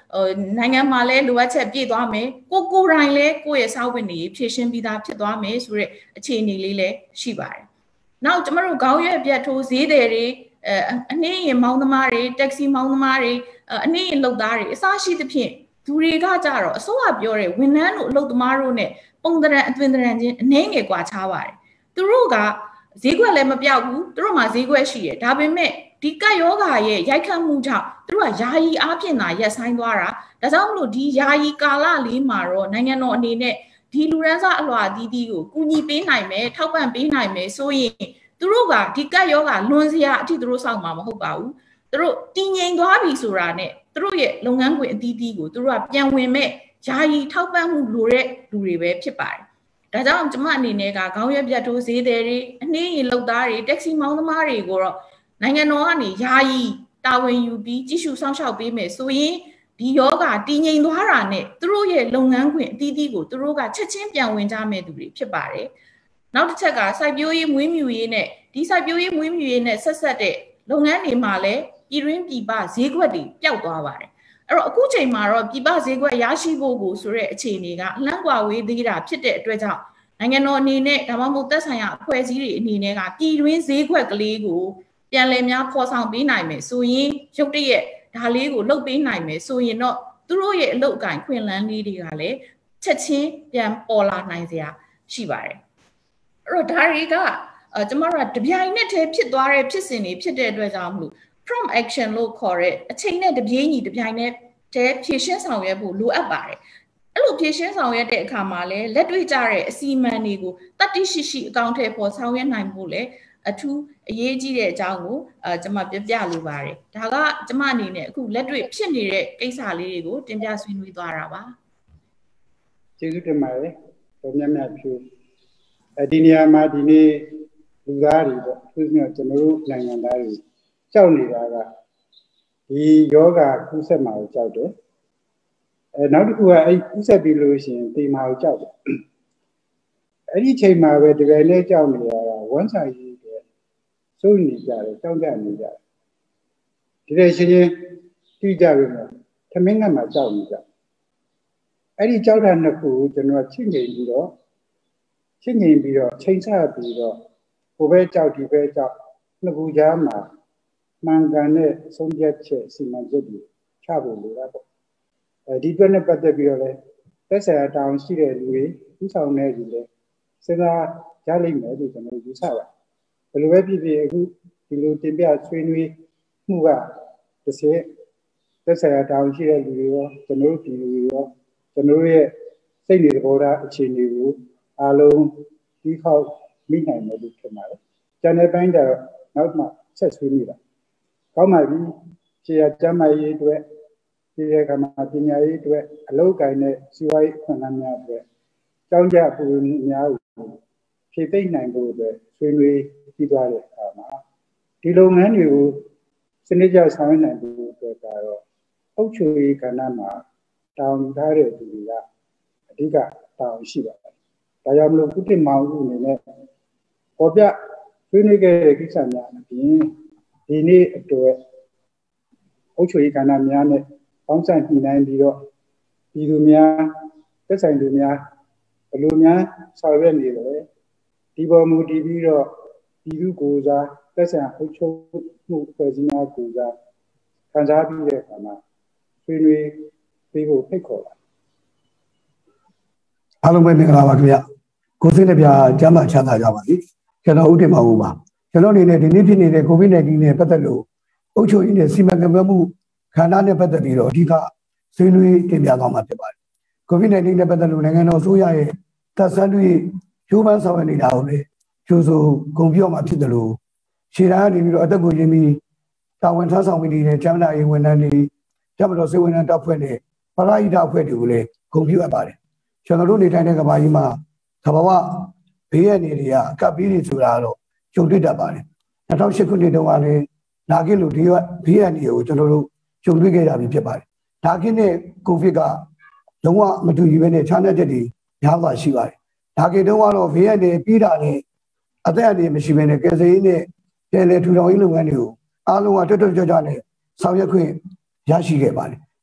နိုင်ငံမှာလည်းလိုအပ်ချက်ပြည့်သွားမယ်ကိုတိုင်းလည်းကိုယ့်ရဲ့စာဝင်တွေဖြည့်ရှင်းပြီးသားဖြစ်သွားမယ်ဆိုတဲ့အခြေအနေလေးလည်းရှိပါတယ်နောက်ကျမတို့ခေါင်းရွက်ပြတ်ထိုးဈေးတယ်တွေအနှင်းရင်မောင်းသမားတွေတက္ကစီမောင်းသမားတွေအနှင်းရင်လုပ်သားတွေအစရှိသဖြင့်သူတွေကကြတော့အစိုးရပြောတဲ့ဝန်ထမ်းတို့အလုပ်သမားတို့နဲ့ပုံသဏ္ဍာန်အသွင်သဏ္ဍာန်ချင်းအနှင်းငယ်ကွာခြားပါတယ်သူတို့ကဈေးကွက်လည်းမပြောက်ဘူးသူတို့မှာဈေးကွက်ရှိတယ်ဒါပေမဲ့ဒီကပ်ရောဂါရဲ့ရိုက်ခတ်မှုကြောင့်သူတို့ကယာယီအားဖြင့်သာရက်ဆိုင်သွားတာဒါကြောင့်မလို့ဒီယာယီကာလလေးမှာတော့နိုင်ငံတော်အနေနဲ့ဒီလူရန်စားအလွှာအသီးသီးကိုကူညီပေးနိုင်မယ်ထောက်ပံ့ပေးနိုင်မယ်ဆိုရင်သူတို့ကဒီကပ်ရောဂါလွန်စရာအထိသူတို့စောင့်မှာမဟုတ်ပါဘူးသူတို့တည်ငြိမ်သွားပြီဆိုတာနဲ့သူတို့ရဲ့လုပ်ငန်းခွင်အသီးသီးကိုသူတို့ကပြန်ဝင်မဲ့ယာယီထောက်ပံ့မှုလိုတဲ့လူတွေပဲဖြစ်ပါတယ်ဒါကြောင့်ကျမအနေနဲ့ကခေါင်းရွက်ပြတ်ထိုးဈေးတယ်တွေအနှင်းရင်လုပ်သားတွေတက္ကစီမောင်းသမားတွေကိုတော့နိုင်ငံတော်ကနေယာယီတာဝန်ယူပြီးကြီးစုဆောင်ရှောက်ပေးမယ်ဆိုရင်ဒီယောဂတည်ငြိမ်သွားတာနဲ့သူတို့ရဲ့လုပ်ငန်းခွင်အသီးသီးကိုသူတို့ကချက်ချင်းပြန်ဝင်ကြမဲ့သူတွေဖြစ်ပါတယ်နောက်တစ်ချက်ကစိုက်ပျိုးရေးမွေးမြူရေးနဲ့ဒီစိုက်ပျိုးရေးမွေးမြူရေးနဲ့ဆက်ဆက်တဲ့လုပ်ငန်းတွေမှာလည်းပြည်တွင်းပြည်ပဈေးကွက်တွေပျောက်သွားပါတယ်အဲ့တော့အခုချိန်မှာတော့ပြည်ပဈေးကွက်ရရှိဖို့ကိုဆိုတဲ့အခြေအနေကအလန့်ကွာဝေးသေးတာဖြစ်တဲ့အတွက်ကြောင့်နိုင်ငံတော်အနေနဲ့ဒါမှမဟုတ်သက်ဆိုင်ရာအဖွဲ့အစည်းတွေအနေနဲ့ကပြည်တွင်းဈေးကွက်ကလေးကိုပြန်လည်များဖော်ဆောင်ပေးနိုင်မယ်ဆိုရင်ရုပ်တရက်ဒါလေးကိုလုပ်ပေးနိုင်မယ်ဆိုရင်တော့သူတို့ရဲ့အလုပ်အကင်ခွင့်လန်းလေးတွေကလည်းချက်ချင်းပြန်ပေါ်လာနိုင်စရာရှိပါတယ်အဲ့တော့ဒါတွေကကျမတို့ကတပြိုင်နက်တည်းဖြစ်သွားတဲ့ဖြစ်စဉ်တွေဖြစ်တဲ့အတွက်ကြောင့်မလို့ prompt action လို့ခေါ်တဲ့အချိန်နဲ့တပြေးညီတပြိုင်နက်တည်းဖြည့်ရှင်းဆောင်ရွက်ဖို့လိုအပ်ပါတယ်အဲ့လိုဖြည့်ရှင်းဆောင်ရွက်တဲ့အခါမှာလည်းလက်တွေ့ကျတဲ့အစီအမံတွေကိုတတ်သိရှိအကောင့်ထဲပေါ်ဆောင်ရွက်နိုင်ဖို့လည်းအထူးအရေးကြီးတဲ့အကြောင်းကိုကျမပြပြလိုပါတယ်ဒါကကျမအနေနဲ့အခုလက်တွေ့ဖြစ်နေတဲ့ကိစ္စလေးတွေကိုတင်ပြဆွေးနွေးသွားတာပါကျေးဇူးတင်ပါတယ်တော်မြတ်မြတ်ဖြူဒီနေရာမှာဒီနေ့လူသားတွေပေါ့သူတို့ကျွန်တော်တို့နိုင်ငံသားတွေကြောက်နေတာကဒီယောဂကုသမှာကိုကြောက်တယ်နောက်တစ်ခုကအဲ့ကုသပြီးလို့ရှိရင်တေမာကိုကြောက်တယ်အဲ့ဒီချိန်မှာပဲတကယ်နဲ့ကြောက်နေရတာဝမ်းစာရေးတဲ့စိုးနေကြတယ်ကြောက်ကြနေကြတယ်ဒီလိုချင်းချင်းကြည့်ကြပြီမှာသမင်းငတ်မှာကြောက်နေကြအဲ့ဒီကြောက်တာနှစ်ခုကျွန်တော်ချစ်ငြိမ်ပြီးတော့ချိန်ဆပြီးတော့ဟိုဘဲကြောက်ဒီဘဲကြောက်နှစ်ခုကြားမှာမှန်ကန်တဲ့ဆုံးဖြတ်ချက်စီမံချက်တွေချဖို့လိုတာပေါ့ဒီအတွက်နဲ့ပတ်သက်ပြီးတော့လည်းသက်ဆိုင်ရာတောင်းရှိတဲ့လူတွေဥဆောင်တဲ့လူတွေစဉ်းစားရလိမ့်မယ်လို့ကျွန်တော်ယူဆပါတယ်ဘယ်လိုပဲဖြစ်ဖြစ်အခုဒီလိုတင်ပြဆွေးနွေးမှုကတစ်ချက်သက်ဆိုင်ရာတောင်းရှိတဲ့လူတွေရောကျွန်တော်တို့ဒီလူတွေရောကျွန်တော်ရဲ့စိတ်နေသဘောထားအခြေအနေကိုအားလုံးဒီခေါက်မိနိုင်တယ်လို့ထင်ပါတယ်ကျန်တဲ့ပိုင်းကျတော့နောက်မှဆက်ဆွေးနွေးတာကောင်းပါပြီခြေရကျမ်းမာရေးအတွက်ဒီကမှာပညာရေးအတွက်အလုပ်ကိုင်းတဲ့စီးပွားရေးအခွင့်အလမ်းများအတွက်ကြောင်းကြပူများကိုဖြည့်သိမ့်နိုင်ဖို့အတွက်ဆွေးနွေးပြီးသွားတဲ့အခါမှာဒီလုပ်ငန်းတွေကိုစနစ်ကျဆောင်ရွက်နိုင်ဖို့အတွက်ကတော့အုပ်ချုပ်ရေးကဏ္ဍမှာတောင်းထားတဲ့သူတွေကအဓိကတောင်းရှိပါတယ်ဒါကြောင့်မလို့ကုသမောင်ဦးအနေနဲ့ပေါ်ပြဆွေးနွေးခဲ့တဲ့ကိစ္စများအပြင်ဒီနေ့အတွက်အုပ်ချုပ်ရေးကဏ္ဍများနဲ့ပေါင်းစပ်ညှိနှိုင်းပြီးတော့ပြည်သူများသက်ဆိုင်သူများဘယ်လိုများဆောင်ရွက်နေလဲဒီပေါ်မူတည်ပြီးတော့ပြည်သူကိုယ်စားသက်ဆိုင်အုပ်ချုပ်မှုဖွဲ့စည်းများကိုယ်စားခံစားပြီးတဲ့အခါမှာဆွေးနွေးပြီးဖို့ဖိတ်ခေါ်ပါအားလုံးပဲမင်္ဂလာပါခင်ဗျကိုစိတ်နဲ့ပြကျမ်းမာချမ်းသာကြပါစေကျွန်တော်ဦးတင်ပါဦးပါကျွန်တော်အနေနဲ့ဒီနေ့ဖြစ်နေတဲ့ COVID-19 နဲ့ပတ်သက်လို့အုပ်ချုပ်ရေးနဲ့စီမံခန့်ခွဲမှုခန္ဓာနဲ့ပတ်သက်ပြီးတော့အဓိကဆွေးနွေးတင်ပြသွားမှာဖြစ်ပါတယ် COVID-19 နဲ့ပတ်သက်လို့နိုင်ငံတော်အစိုးရရဲ့တပ်ဆန်းတွေကျိုးပန်းဆောင်ရနေတာကိုလည်းကျိုးဆိုဂုဏ်ပြုမှာဖြစ်တယ်လို့ခြေတန်းကနေပြီးတော့အသက်ကိုရင်းပြီးတာဝန်ထမ်းဆောင်နေတဲ့ကျန်းမာရေးဝန်ထမ်းတွေတပ်မတော်စေဝန်ထမ်းတပ်ဖွဲ့နဲ့ပရဟိတအဖွဲ့တွေကိုလည်းဂုဏ်ပြုအပ်ပါတယ်ကျွန်တော်တို့နေထိုင်တဲ့ကမ္ဘာကြီးမှာသဘာဝဘေးရန်တွေကအကပ်ပြီးနေဆိုတာတော့ကြုံတွေ့တတ်ပါတယ်2008ခုနှစ်တုန်းကလည်းနာဂစ်လိုဒီဘေးရန်တွေကိုကျွန်တော်တို့ကြုံတွေ့ခဲ့ရပြီဖြစ်ပါတယ်နာဂစ်နဲ့ကိုဗစ်ကလုံးဝမတူညီပဲနဲ့ခြားတဲ့တွေများစွာရှိပါတယ်နာဂစ်တုန်းကတော့ဘေးရန်တွေပြီးတာနဲ့အသက်အန္တရာယ်မရှိဘဲနဲ့ကယ်ဆယ်ရေးနဲ့ပြည်လည်ထူထောင်ရေးလုပ်ငန်းတွေကိုအားလုံးကတွတ်တွတ်ကြွကြွနဲ့ဆောင်ရွက်ခွင့်ရရှိခဲ့ပါတယ်ဒီ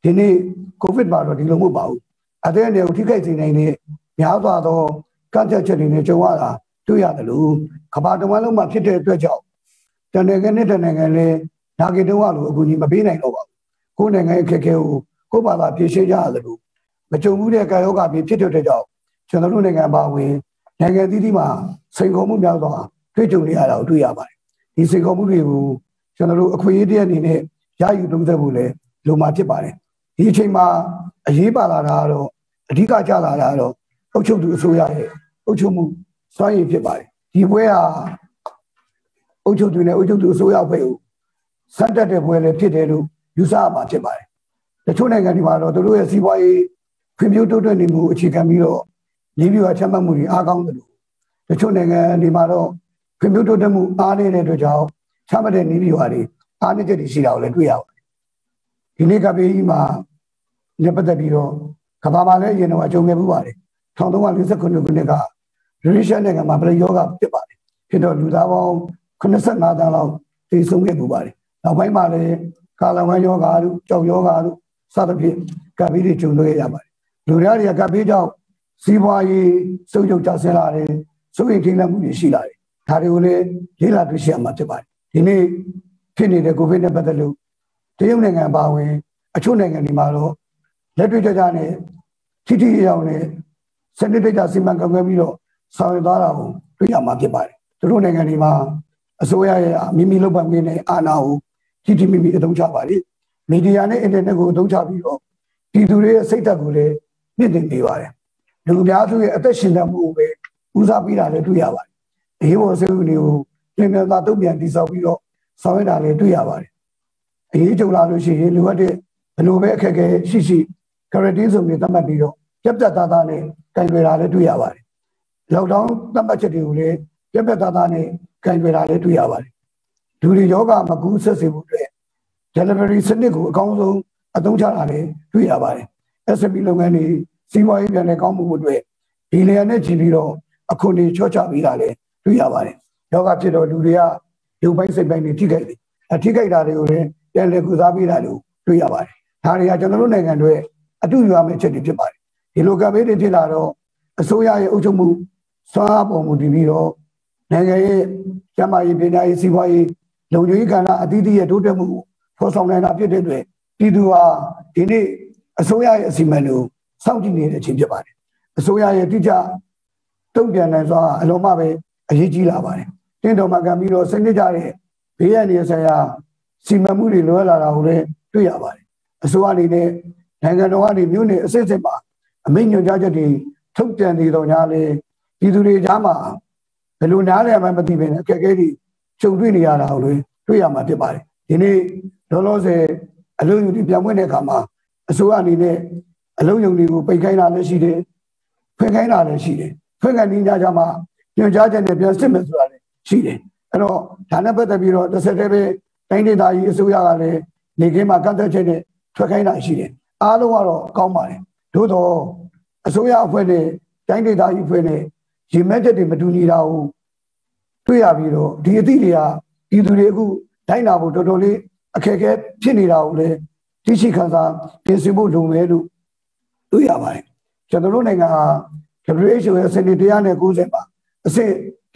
ဒီနေ့ကိုဗစ်မှာတော့ဒီလိုမဟုတ်ပါဘူးအသေးအငယ်ကိုထိခိုက်စေနိုင်တဲ့များစွာသောကန့်သတ်ချက်တွေနဲ့ကြုံရတာတွေ့ရတယ်လို့ကမ္ဘာတစ်ဝန်းလုံးမှာဖြစ်တဲ့အတွက်ကြောင့်တနိုင်ငံနဲ့တနိုင်ငံလည်းနာဂီတုံးကလိုအကူအညီမပေးနိုင်တော့ပါဘူးကိုယ်နိုင်ငံအခက်အခဲကိုဘာသာပြေရှင်းကြရတယ်လို့မကြုံဘူးတဲ့ကာယောဂဖြစ်ဖြစ်တဲ့ကြောင့်ကျွန်တော်တို့နိုင်ငံပါဝင်နိုင်ငံသီးသီးမှာစိန်ခေါ်မှုများစွာတွေ့ကြုံနေရတာကိုတွေ့ရပါတယ်ဒီစိန်ခေါ်မှုတွေကိုကျွန်တော်တို့အခွင့်အရေးတည်းအနေနဲ့ရယူသုံးသပ်ဖို့လည်းလိုမှာဖြစ်ပါတယ်ဒီအချိန်မှာအရေးပါလာတာကတော့အဓိကကျလာတာကတော့အုပ်ချုပ်သူအစိုးရရဲ့အုပ်ချုပ်မှုစွမ်းရည်ဖြစ်ပါတယ်ဒီပွဲဟာအုပ်ချုပ်သူနဲ့အုပ်ချုပ်သူအစိုးရအဖွဲ့ကိုစံတက်တဲ့ပွဲလည်းဖြစ်တယ်လို့ယူဆရမှာဖြစ်ပါတယ်တချို့နိုင်ငံတွေမှာတော့သူတို့ရဲ့စီးပွားရေးဖွံ့ဖြိုးတိုးတက်နေမှုအခြေခံပြီးတော့နေပြည်တော်ချမှတ်မှုတွေအားကောင်းတယ်လို့တချို့နိုင်ငံတွေမှာတော့ဖွံ့ဖြိုးတိုးတက်မှုအားနည်းတဲ့အတွက်ကြောင့်ချမှတ်တဲ့နေပြည်တော်တွေအားနည်းချက်တွေရှိတာကိုလည်းတွေ့ရပါတယ်ဒီနေ့ကပေးကြီးမှာလက်ပတ်သက်ပြီးတော့ကမ္ဘာမှာလည်းအရင်တော့အကြုံခဲ့မှုပါတယ်1349ခုနှစ်ကရုရှားနိုင်ငံမှာပရိယောဂဖြစ်ပါတယ်ဖြစ်တော့လူသားပေါင်း85တန်းလောက်သေဆုံးခဲ့မှုပါတယ်နောက်ပိုင်းမှာလည်းကာလဝမ်းယောဂါတို့ကြောက်ယောဂါတို့စသဖြင့်ကပ်ဘေးတွေကျုံတွေ့ရပါတယ်လူတွေကကပ်ဘေးကြောင့်စီးပွားရေးစုပ်ယုပ်ကျဆင်းလာတယ်စိုးရိမ်ထိတ်လန့်မှုတွေရှိလာတယ်ဒါတွေကိုလည်းလေ့လာတွေ့ရှိရမှာဖြစ်ပါတယ်ဒီနေ့ဖြစ်နေတဲ့ကိုဗစ်နဲ့ပတ်သက်လို့တရုတ်နိုင်ငံပါဝင်အချို့နိုင်ငံတွေမှာတော့လက်တွေ့ကြနဲ့ထိထိရောက်နဲ့စနစ်တကျစီမံခန့်ခွဲပြီးတော့ဆောင်ရွက်သွားတာကိုတွေ့ရမှာဖြစ်ပါတယ်သူတို့နိုင်ငံတွေမှာအစိုးရရဲ့မိမိလုပ်ပိုင်ခွင့်နဲ့အာဏာကိုထိထိမိမိအသုံးချပါလေမီဒီယာနဲ့အင်တာနက်ကိုအသုံးချပြီးတော့ပြည်သူတွေရဲ့စိတ်ဓာတ်ကိုလည်းမြင့်တင်နေပါတယ်လူအများစုရဲ့အသက်ရှင်သန်မှုကိုပဲဦးစားပေးတာလည်းတွေ့ရပါတယ်အရေးပေါ်ဆေးဥတွေကိုပြင်ပသာတုံ့ပြန်တည်ဆောက်ပြီးတော့ဆောင်ရွက်တာလည်းတွေ့ရပါတယ်အရေးကြုံလာလို့ရှိရင်လိုအပ်တဲ့ဘယ်လိုပဲအခက်အခဲရှိ quarantine ဆိုပြီးသတ်မှတ်ပြီးတော့ပြတ်ပြတ်သားသားနဲ့ကင်တွယ်တာလည်းတွေ့ရပါတယ် lockdown သတ်မှတ်ချက်တွေကိုလည်းပြတ်ပြတ်သားသားနဲ့ကင်တွယ်တာလည်းတွေ့ရပါတယ်လူတွေယောဂမကူးဆက်စေဖို့အတွက် delivery စနစ်ကိုအကောင်းဆုံးအသုံးချတာလည်းတွေ့ရပါတယ် SME လုပ်ငန်းတွေစီးပွားရေးပြန်လည်ကောင်းမှုအတွက်ဒီနေရာနဲ့ကြည့်ပြီးတော့အခုနေချော့ချပြီးတာလည်းတွေ့ရပါတယ်ယောဂဖြစ်တော့လူတွေကရုပ်ပိုင်းစိတ်ပိုင်းတွေထိခိုက်တယ်ထိခိုက်တာတွေကိုလည်းပြန်လည်ကုစားပေးတာလို့တွေ့ရပါတယ်ဒါတွေကကျွန်တော်တို့နိုင်ငံတွေအတူယူရမယ့်အချက်တွေဖြစ်ပါတယ်ဒီလိုကပ်ဘေးတွေဖြစ်လာတော့အစိုးရရဲ့အုပ်ချုပ်မှုစွမ်းအားပေါ်မူတည်ပြီးတော့နိုင်ငံရဲ့ကျန်းမာရေးပညာရေးစီးပွားရေးလုံခြုံရေးကဏ္ဍအသီးသီးရဲ့တိုးတက်မှုကိုဖော်ဆောင်နိုင်တာဖြစ်တဲ့အတွက်ပြည်သူဟာဒီနေ့အစိုးရရဲ့အစီအမံတွေကိုစောင့်ကြည့်နေတဲ့အချိန်ဖြစ်ပါတယ်အစိုးရရဲ့တိကျတုံ့ပြန်နိုင်စွာအလုံးမပဲအရေးကြီးလာပါတယ်တင်းတော်မှာကံပြီးတော့စနစ်ကြတဲ့ဘေးရန်တွေဆိုင်ရာစီမံမှုတွေလွှဲလာတာကိုလည်းတွေ့ရပါတယ်အစိုးရအနေနဲ့နိုင်ငံတော်ကနေမြို့နယ်အစစ်အစစ်မှာအမိန့်ညွှန်ကြားချက်တွေထုတ်ပြန်နေတော့ညာလေပြည်သူတွေကြားမှာဘယ်လိုနားလည်မှမသိဘဲနဲ့အခက်အခဲတွေကြုံတွေ့နေရတာကိုလည်းတွေ့ရမှာဖြစ်ပါတယ်ဒီနေ့လောလောဆယ်အလုံးယူတွေပြန်ဝင်တဲ့အခါမှာအစိုးရအနေနဲ့အလုံးယုံတွေကိုပိတ်ခိုင်းတာလည်းရှိတယ်ဖွင့်ခိုင်းတာလည်းရှိတယ်ဖွင့်ခိုင်းနေကြမှာညွှန်ကြားချက်နဲ့ပြန်စစ်မယ်ဆိုတာလည်းရှိတယ်အဲ့တော့ဒါနဲ့ပတ်သက်ပြီးတော့တစ်ဆက်တည်းပဲတိုင်းဒေသကြီးအစိုးရကလည်းနေခင်းမှာကန့်သတ်ချက်နဲ့ထွက်ခိုင်းတာရှိတယ်အားလုံးကတော့ကောင်းပါတယ်သို့တော့အစိုးရအဖွဲ့နဲ့တိုင်းဒေသကြီးအဖွဲ့နဲ့ရည်မှန်းချက်တွေမတူညီတာကိုတွေ့ရပြီးတော့ဒီအသည့်တွေကပြည်သူတွေအခုတိုင်းနာဖို့တော်တော်လေးအခက်အခဲဖြစ်နေတာကိုလည်းသိရှိခံစားပြင်ဆင်ဖို့လိုမယ်လို့တွေ့ရပါတယ်ကျွန်တော်တို့နိုင်ငံဟာ WHO ရဲ့စနစ်190ပါအဆင့်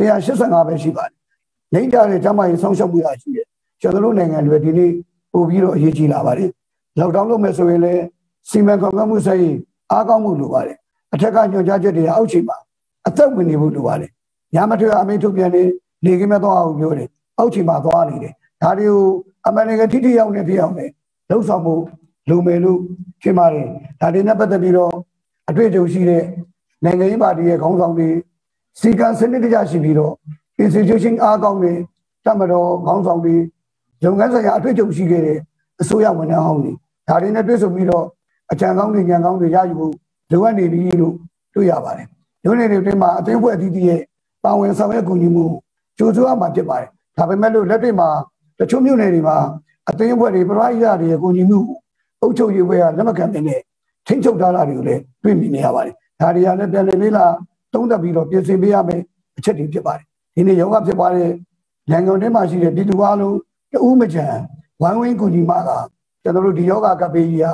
185ပဲရှိပါတယ်လိမ့်ကြတဲ့ကျန်းမာရေးဆောင်ရှောက်မှုရရှိတယ်ကျွန်တော်တို့နိုင်ငံတွေဒီနေ့ပို့ပြီးတော့အရေးကြီးလာပါတယ်လောက်တောင်းလုပ်မယ်ဆိုရင်လည်းစီမံခန့်ခွဲမှုဆိုင်ရာအားကောင်းမှုလိုပါတယ်အထက်ကညွှန်ကြားချက်တွေအောက်ခြေမှာအသက်ဝင်နေဖို့လိုပါတယ်ညမထွက်အမိန့်ထုတ်ပြန်နေခင်းမဲ့တော့အောင်ပြောတယ်အောက်ခြေမှာသွားနေတယ်ဒါတွေကိုအမှန်တကယ်ထိထိရောက်နေပြအောင်လေလှုပ်ဆောင်မှုလိုမယ်လို့ထင်ပါတယ်ဒါတွေနဲ့ပတ်သက်ပြီးတော့အတွေ့အကြုံရှိတဲ့နိုင်ငံရေးပါတီရဲ့ခေါင်းဆောင်တွေစီကံစနစ်တကျရှိပြီးတော့ institution အားကောင်းတဲ့တမတော်ခေါင်းဆောင်တွေလုပ်ငန်းဆိုင်ရာအတွေ့အကြုံရှိခဲ့တဲ့အစိုးရဝန်ထမ်းဟောင်းတွေဒါတွေနဲ့တွေ့ဆုံပြီးတော့အကြံကောင်းတွေဉာဏ်ကောင်းတွေရယူဖို့လိုအပ်နေပြီလို့တွေ့ရပါတယ်။မြို့နယ်တွေအတွင်းမှာအသိအဖွဲ့အသီးသီးရဲ့ပါဝင်ဆောင်ရွက်ကူညီမှုကြိုးစားရမှာဖြစ်ပါတယ်။ဒါပေမဲ့လို့လက်တွေ့မှာတချို့မြို့နယ်တွေမှာအသိအဖွဲ့တွေပရိယာတွေရဲ့ကူညီမှုအုပ်ချုပ်ရေးဘက်ကလက်မခံတဲ့ထိန်းချုပ်ထားတာတွေကိုလည်းတွေ့မြင်နေရပါတယ်။ဒါတွေကလည်းပြန်လည်လေးလာသုံးသပ်ပြီးတော့ပြင်ဆင်ပေးရမယ့်အချက်တွေဖြစ်ပါတယ်။ဒီနေ့ယောဂဖြစ်သွားတဲ့နိုင်ငံထဲမှာရှိတဲ့ပြည်သူအလုံးတဦးမချံဝိုင်းဝန်းကူညီမှကကျွန်တော်တို့ဒီယောဂကပ်ပေးကြီးဟာ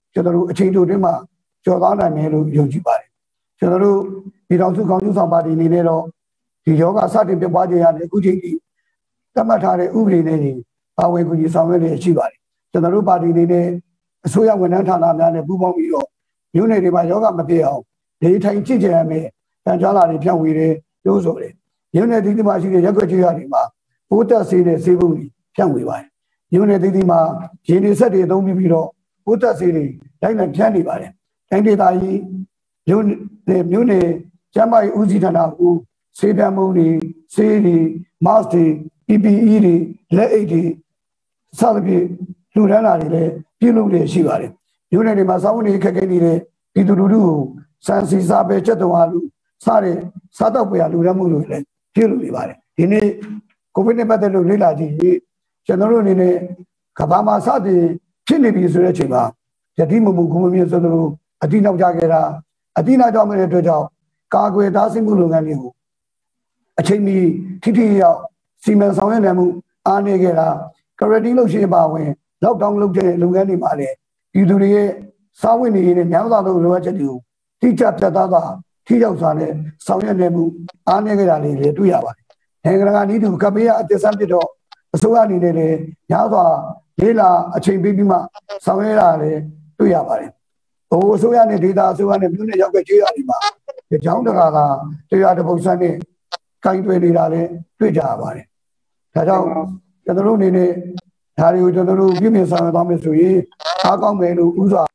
ကျွန်တော်တို့အချိန်တိုတွင်းမှာကျော်သွားနိုင်မယ်လို့ယုံကြည်ပါတယ်ကျွန်တော်တို့ပြည်တော်စုကောင်းကျိုးဆောင်ပါတီအနေနဲ့တော့ဒီယောဂစတင်ပြပွားခြင်းရတယ်အခုချိန်ထိသတ်မှတ်ထားတဲ့ဥပဒေနဲ့ပါဝင်ကူညီဆောင်ရွက်နေရှိပါတယ်ကျွန်တော်တို့ပါတီအနေနဲ့အစိုးရဝန်ထမ်းဌာနများနဲ့ပူးပေါင်းပြီးတော့မြို့နယ်တွေမှာယောဂမဖြစ်အောင်ဒေထိုင်ကြည့်ကြရမယ်တန်ကြားလာတွေဖြန့်ဝေတယ်လို့ဆိုတယ်မြို့နယ်ဒီမှာရှိတဲ့ရက်ွက်ကျွေးရတွေမှာပိုးတက်ဆေးတဲ့ဆေးပုံတွေဖြန့်ဝေပါတယ်မြို့နယ်ဒီမှာရင်းနှီးဆက်တွေအသုံးပြုပြီးတော့ပိုးတက်ဆေးတွေတိုင်းနဲ့ဖြန့်နေပါတယ်တိုင်းဒေသကြီးမြို့နယ်ကျန်းမာရေးဦးစီးဌာနဦးဆေးပြမှုတွေဆေးတွေ mask တွေ PPE တွေလက်အိတ်တွေစသဖြင့်လူဒန်းလာတွေလည်းပြုလုပ်နေရှိပါတယ်မြို့နယ်တွေမှာစောင်းနေခက်ခဲနေတဲ့ပြည်သူလူထုကိုစံစီစာပဲချက်တော်အားလူစတဲ့စားတော့ပြလူဒန်းမှုတွေလည်းပြုလုပ်နေပါတယ်ဒီနေ့ကိုဗစ်နဲ့ပတ်သက်လို့လေ့လာကြည့်ကျွန်တော်တို့အနေနဲ့ကမ္ဘာမှာစတင်ဖြစ်နေပြီဆိုတဲ့အချိန်မှာယတိမမှုကုမမြင့်ဆိုသလိုအတိနောက်ကြခဲ့တာအတိနောက်ကြောင့်မဲ့အတွက်ကြောင့်ကာကွယ်သားစစ်မှုလုပ်ငန်းတွေကိုအချိန်မီထိထိရောက်စီမံဆောင်ရွက်နိုင်မှုအားနည်းခဲ့တာကရတီလုပ်ရှင်ပါဝင်လောက်တောင်းလုပ်တဲ့လုပ်ငန်းတွေမှာလည်းပြည်သူတွေရဲ့စားဝတ်နေရေးနဲ့များစွာသောလိုအပ်ချက်တွေကိုတိကျပြတ်သားစွာထိရောက်စွာနဲ့ဆောင်ရွက်နိုင်မှုအားနည်းခဲ့တာတွေလည်းတွေ့ရပါတယ်။နိုင်ငံတကာနည်းတူကပ်ဘေးအသစ်ဆန်းဖြစ်တော့အစိုးရအနေနဲ့လည်းများစွာလေးလာအချိန်ပေးပြီးမှဆောင်ရွက်တာလည်းတွေ့ရပါတယ်။ဟိုအစိုးရနဲ့ဒေတာအစိုးရနဲ့မြို့နယ်ရောက်ခဲ့ကြရဒီမှာကြောင်းတကာကတရားတပုတ်ဆန်းနဲ့ကိုင်တွယ်နေတာလည်းတွေ့ကြရပါတယ်။ဒါကြောင့်ကျွန်တော်တို့အနေနဲ့ဒါတွေကိုကျွန်တော်တို့ပြည်မြဆောင်ရသွားမယ်ဆိုရင်အားကောင်းမယ်လို့ဥစွာ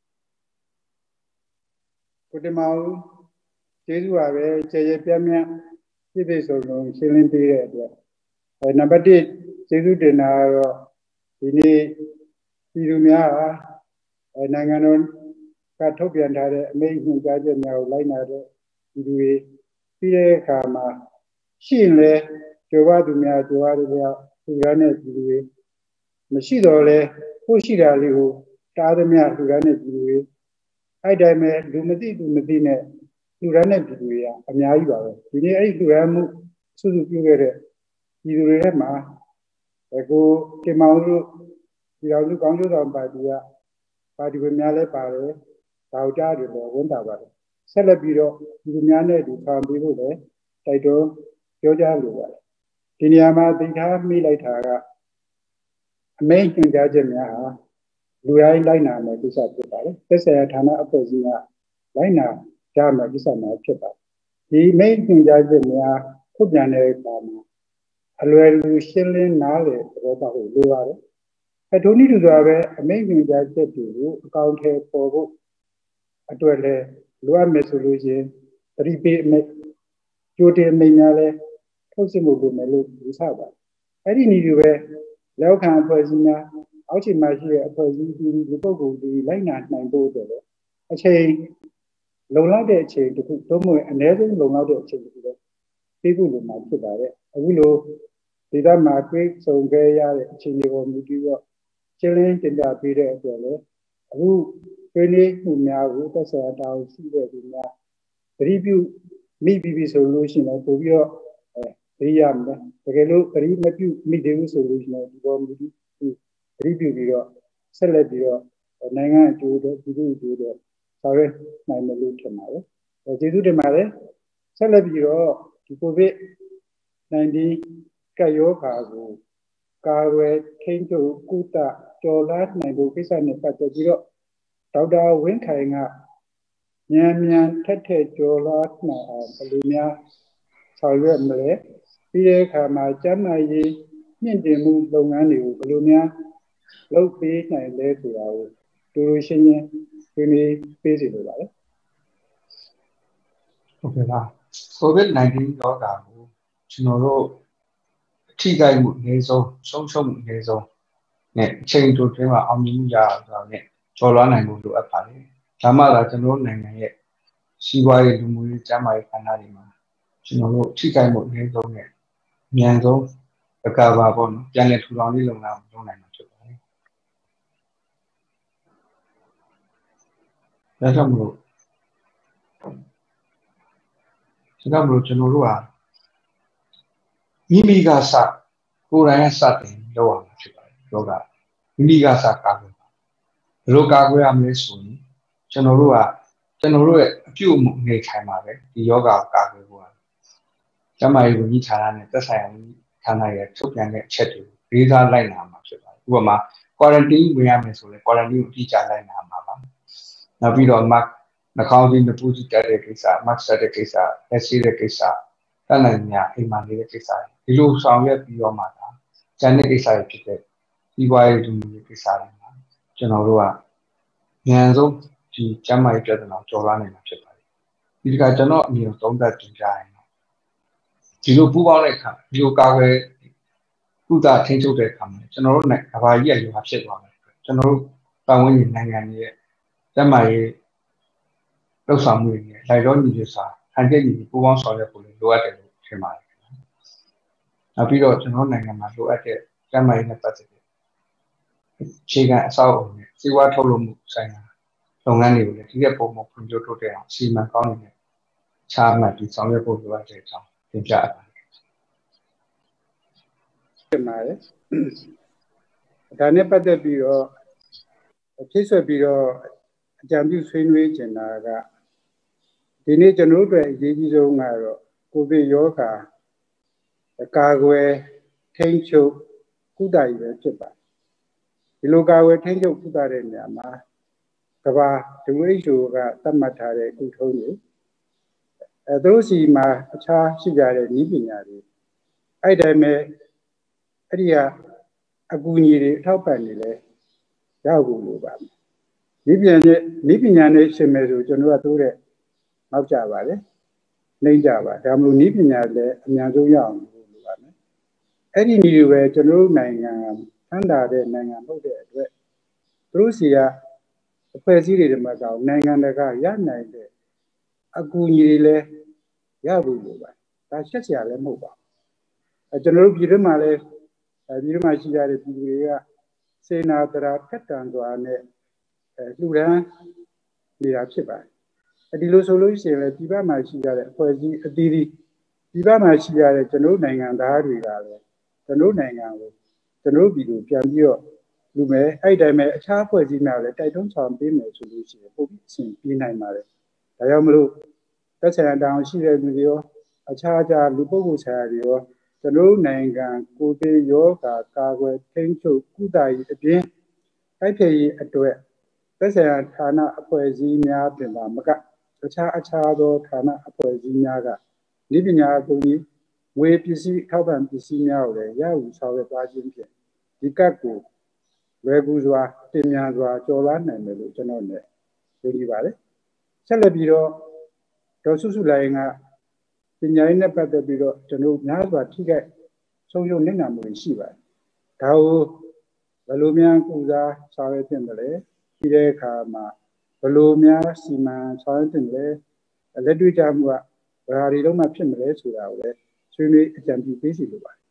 ကိုတမောင်ကျေးဇူးပါပဲကျေကျေပြတ်ပြတ်ပြည့်ပြည့်စုံစုံရှင်းလင်းပေးတဲ့အတွက်နံပါတ်1ကျေးဇူးတင်တာကတော့ဒီနေ့ပြည်သူများနိုင်ငံတော်ကထုတ်ပြန်ထားတဲ့အမိန့်ညွှန်ကြားချက်များကိုလိုက်နာတဲ့ပြည်သူတွေပြီးတဲ့အခါမှာရှိရင်လဲကြိုးပမ်းသူများကြိုးပမ်းသူများသူရတဲ့ပြည်သူတွေမရှိတော့လဲကိုရှိတာလေးကိုတားသမျှသူရတဲ့ပြည်သူတွေအဲ့တိုင်းပဲလူမသိသူမသိနဲ့လူရတဲ့ပြည်သူတွေကအများကြီးပါပဲဒီနေ့အဲ့ဒီလူရမှုစုစုပြုခဲ့တဲ့ပြည်သူတွေထဲမှာကိုတင်မောင်တို့ဒီတော်လူကောင်းကျိုးဆောင်ပါတီကပါတီဝင်များလည်းပါတယ်ဒါကြောင့်တယ်ဝန်တာပါတယ်ဆက်လက်ပြီးတော့ဒီလူများနဲ့ဒီဆောင်ပေးဖို့လည်းတိုက်တွန်းပြောကြားလိုပါတယ်ဒီနေရာမှာသိထားမိလိုက်တာကအမိန့်ညွှန်ကြားချက်များဟာလူတိုင်းလိုက်နာမယ်ကိစ္စဖြစ်ပါတယ်သက်ဆိုင်ရာဌာနအဖွဲ့အစည်းကလိုက်နာကြမယ်ကိစ္စများဖြစ်ပါတယ်ဒီမိန့်ညွှန်ကြားချက်များထုတ်ပြန်တဲ့အခါမှာအလွယ်လူရှင်းလင်းနားလည်သဘောပေါက်ဖို့လိုပါတယ်ဒုနည်းတူစွာပဲအမိန့်ညွှန်ကြားချက်တွေကိုအကောင့်ထဲပေါ်ဖို့အတွက်လည်းလိုအပ်မယ်ဆိုလို့ရှင်သတိပေးအမိန့်ကြိုတင်အမိန့်များလည်းထုတ်စစ်မှုလုပ်မယ်လို့ယူဆပါတယ်အဲ့ဒီနည်းတူပဲလက်ခံအဖွဲ့အစည်းများအောက်ခြေမှာရှိတဲ့အဖွဲ့အစည်းဒီပုဂ္ဂိုလ်ဒီလိုက်နာနိုင်ဖို့အတွက်လည်းအချိန်လုံလောက်တဲ့အချိန်တစ်ခုသို့မဟုတ်အနည်းဆုံးလုံလောက်တဲ့အချိန်တစ်ခုတော့ပေးဖို့လိုမှာဖြစ်ပါတယ်အခုလိုဒီကမှာတွေ့ဆုံခဲ့ရတဲ့အချိန်တွေပေါ်မူတည်တော့ရှင်းလင်းတင်ပြပေးတဲ့အတွက်လည်းအခုဆွေးနွေးမှုများကိုသက်ဆိုင်ရာတာဝန်ရှိတဲ့သူများသတိပြုမိပြီးဆိုလို့ရှိရင်ပို့ပြီးတော့သတိရမယ်တကယ်လို့သတိမပြုမိသေးဘူးဆိုလို့ရှိရင်ဒီပေါ်မူတည်သတိပြုပြီးတော့ဆက်လက်ပြီးတော့နိုင်ငံအကျိုးတော့ပြည်သူ့အကျိုးတော့ဆောင်ရွက်နိုင်မယ်လို့ထင်ပါတယ်ကျေးဇူးတင်ပါတယ်ဆက်လက်ပြီးတော့ဒီကိုဗစ်-19 ကပ်ရောဂါကိုကာဝယ်ထိန်းချုပ်ကုသကျော်လွှားနိုင်ဖို့ကိစ္စနဲ့ပတ်သက်ပြီးတော့ဒေါက်တာဝင်းခိုင်ကမြန်ထက်ကျော်လွှားနိုင်အောင်ဘယ်လိုများဆောင်ရွက်မလဲပြီးတဲ့အခါမှာကျန်းမာရေးမြင့်တင်မှုလုပ်ငန်းတွေကိုဘယ်လိုများလုပ်ပေးနိုင်လဲဆိုတာကိုတူတူရှင်းရှင်းဆွေးနွေးပေးစီလိုပါတယ်ဟုတ်ကဲ့ပါ COVID-19 ရောဂါကိုကျွန်တော်တို့ထိခိုက်မှုအနည်းဆုံးဆုံးရှုံးမှုအနည်းဆုံးနဲ့အချိန်တိုတွင်းမှာအောင်မြင်မှုရအောင်နဲ့ကျော်လွှားနိုင်ဖို့လိုအပ်ပါတယ်။ဒါမှသာကျွန်တော်တို့နိုင်ငံရဲ့စီးပွားရေးလူမှုရေးကျန်းမာရေးဌာနတွေမှာကျွန်တော်တို့ထိခိုက်မှုအနည်းဆုံးနဲ့အမြန်ဆုံးအကာအကွယ်ပေါ့နော်ပြန်လည်ထူထောင်ရေးလုပ်ငန်းကိုလုပ်နိုင်မှာဖြစ်ပါတယ်။ဒါကြောင့်မလို့ကျွန်တော်တို့ဟာမိမိကစကိုယ်တိုင်ကစတင်လုပ်ရမှာဖြစ်ပါတယ်ယောဂမိမိကစကားလို့လိုကာကွယ်ရမလဲဆိုရင်ကျွန်တော်တို့ရဲ့အပြုအမူနေထိုင်မှာပဲဒီယောဂကာကွယ်ဖို့ကျမကြီးဝန်ကြီးဌာနနဲ့သက်ဆိုင်ရာဌာနရဲ့ထုတ်ပြန်တဲ့အချက်တွေကိုလေးစားလိုက်နာမှာဖြစ်ပါတယ်ဥပမာ quarantine ဝင်ရမယ်ဆိုရင် quarantine ကိုအတိအကျလိုက်နာမှာပါနောက်ပြီးတော့ mark နှာခေါင်းစည်းနှပူးစည်းတက်တဲ့ကိစ္စ mark ဆက်တဲ့ကိစ္စလက်ရှိတဲ့ကိစ္စတတ်နိုင်များအိမ်မှာနေတဲ့ကိစ္စဒီလိုဆောင်ရွက်ပြီးတော့မှဒါကျန်တဲ့ကိစ္စတွေဖြစ်တဲ့ဒီဘွားရေးလူမျိုးကိစ္စတွေမှာကျွန်တော်တို့ကဉာဏ်ဆုံးဒီကျမ်းမာရေးပြဿနာကျော်လွှားနိုင်မှာဖြစ်ပါတယ်ဒီကကျွန်တော်အမြင်သုံးသပ်တင်ပြရင်ဒီလိုပူးပေါင်းတဲ့အခါဒီလိုကာကွယ်ကုသထိန်းချုပ်တဲ့အခါမှာကျွန်တော်တို့ကဘာကြီးရရွာဖြစ်သွားတယ်ကျွန်တော်တို့ပတ်ဝန်းကျင်နိုင်ငံရဲ့ကျမ်းမာရေးလှုပ်ဆောင်မှုတွေနဲ့လိုက်တော့ညီစွာဟန်ချက်ညီပူးပေါင်းဆောင်ရွက်ဖို့လိုအပ်တယ်လို့ထင်ပါတယ်နောက်ပြီးတော့ကျွန်တော်နိုင်ငံမှာလိုအပ်တဲ့ကျမ်းမာရေးနဲ့ပတ်သက်တဲ့အခြေခံအဆောက်အအုံနဲ့စီးပွားထုတ်လုပ်မှုဆိုင်ရာလုပ်ငန်းတွေကိုလည်းဒီကပုံမှန်ဖွံ့ဖြိုးတိုးတက်အောင်စီမံကောင်းနေတဲ့ချားမှတ်ပြီးဆောင်ရွက်ဖို့လိုအပ်တဲ့အကြောင်းတင်ပြပါတယ်တင်ပါတယ်ဒါနဲ့ပတ်သက်ပြီးတော့ဖြစ်ဆွဲပြီးတော့အကြံပြုဆွေးနွေးကျင်တာကဒီနေ့ကျွန်တော်တို့အရေးကြီးဆုံးကတော့ကိုဗစ်ရောဂါကာကွယ်ထိန်းချုပ်ကုသရေးပဲဖြစ်ပါတယ်ဒီလိုကာကွယ်ထိန်းချုပ်ကုသတဲ့နေရာမှာကမ္ဘာ WHO ကသတ်မှတ်ထားတဲ့ကုထုံးတွေသူတို့စီမှာအခြားရှိကြတဲ့နည်းပညာတွေအဲ့တိုင်းပဲအဲ့ဒီကအကူအညီတွေအထောက်ပံ့တွေလည်းရောက်ဖို့လိုပါမယ်နည်းပညာနဲ့ရှင်မယ်ဆိုကျွန်တော်ကတိုးတဲ့နောက်ကြပါလေနှိမ့်ကြပါဒါမလို့နည်းပညာလည်းအများဆုံးရအောင်လုပ်လိုပါမယ်အဲ့ဒီနည်းတွေပဲကျွန်တော်တို့နိုင်ငံထမ်းတာတဲ့နိုင်ငံမဟုတ်တဲ့အတွက်သူတို့စီကအဖွဲ့အစည်းတွေမှာကောနိုင်ငံတကာရနိုင်တဲ့အကူအညီတွေလည်းရဖို့လိုပါဒါရှက်စရာလည်းမဟုတ်ပါဘူးကျွန်တော်တို့ပြည်တွင်းမှာလည်းပြည်တွင်းမှာရှိကြတဲ့ပြည်သူတွေကစေနာတရာဖက်တန်စွာနဲ့လှူဒန်းနေတာဖြစ်ပါတယ်ဒီလိုဆိုလို့ရှိရင်လည်းပြည်ပမှာရှိကြတဲ့အဖွဲ့အစည်းအသီးသီးပြည်ပမှာရှိကြတဲ့ကျွန်တော်နိုင်ငံသားတွေကလည်းကျွန်တော်နိုင်ငံကိုကျွန်တော်ပြည်သူပြန်ပြီးတော့လူမဲ့အဲ့တိုင်းပဲအခြားအဖွဲ့အစည်းများလည်းတိုက်တွန်းဆောင်ပေးမယ်ဆိုလို့ရှိရင်ပုံပြီးအဆင်ပြေနိုင်ပါတယ်ဒါကြောင့်မလို့သက်ဆိုင်ရာတောင်ရှိတဲ့လူတွေရောအခြားလူပုဂ္ဂိုလ်ဆိုင်ရာတွေရောကျွန်တော်နိုင်ငံကိုဗစ်ရောဂါကာကွယ်ထိန်းချုပ်ကုသရေးအပြင်တိုက်ဖျက်ရေးအတွက်သက်ဆိုင်ရာဌာနအဖွဲ့အစည်းများပြင်ပါမကအခြားသောဌာနအဖွဲ့အစည်းများကနည်းပညာအကူအညီဝေပစ္စည်းထောက်ပံ့ပစ္စည်းများကိုလည်းရယူဆောင်ရွက်သွားခြင်းဖြင့်ဒီကပ်ကိုလွယ်ကူစွာတင်မြန်စွာကျော်လွှားနိုင်မယ်လို့ကျွန်တော်လည်းယုံကြည်ပါတယ်ဆက်လက်ပြီးတော့ဒေါ်စုစုလိုင်းကပညာရေးနဲ့ပတ်သက်ပြီးတော့ကျွန်တော်များစွာထိခိုက်ဆုံးရှုံးနေတာမျိုးရှိပါတယ်ဒါကိုဘယ်လိုများကုစားဆောင်ရွက်တင်တယ်လဲဒီတဲ့အခါမှာဘယ်လိုများစီမံဆောင်ရွက်တင်လဲလက်တွေ့ကြမှုကဘယ်ဟာတွေတော့မှဖြစ်မလဲဆိုတာကိုလည်းဆွေးနွေးအကြံပြုပေးစီလိုပါတယ်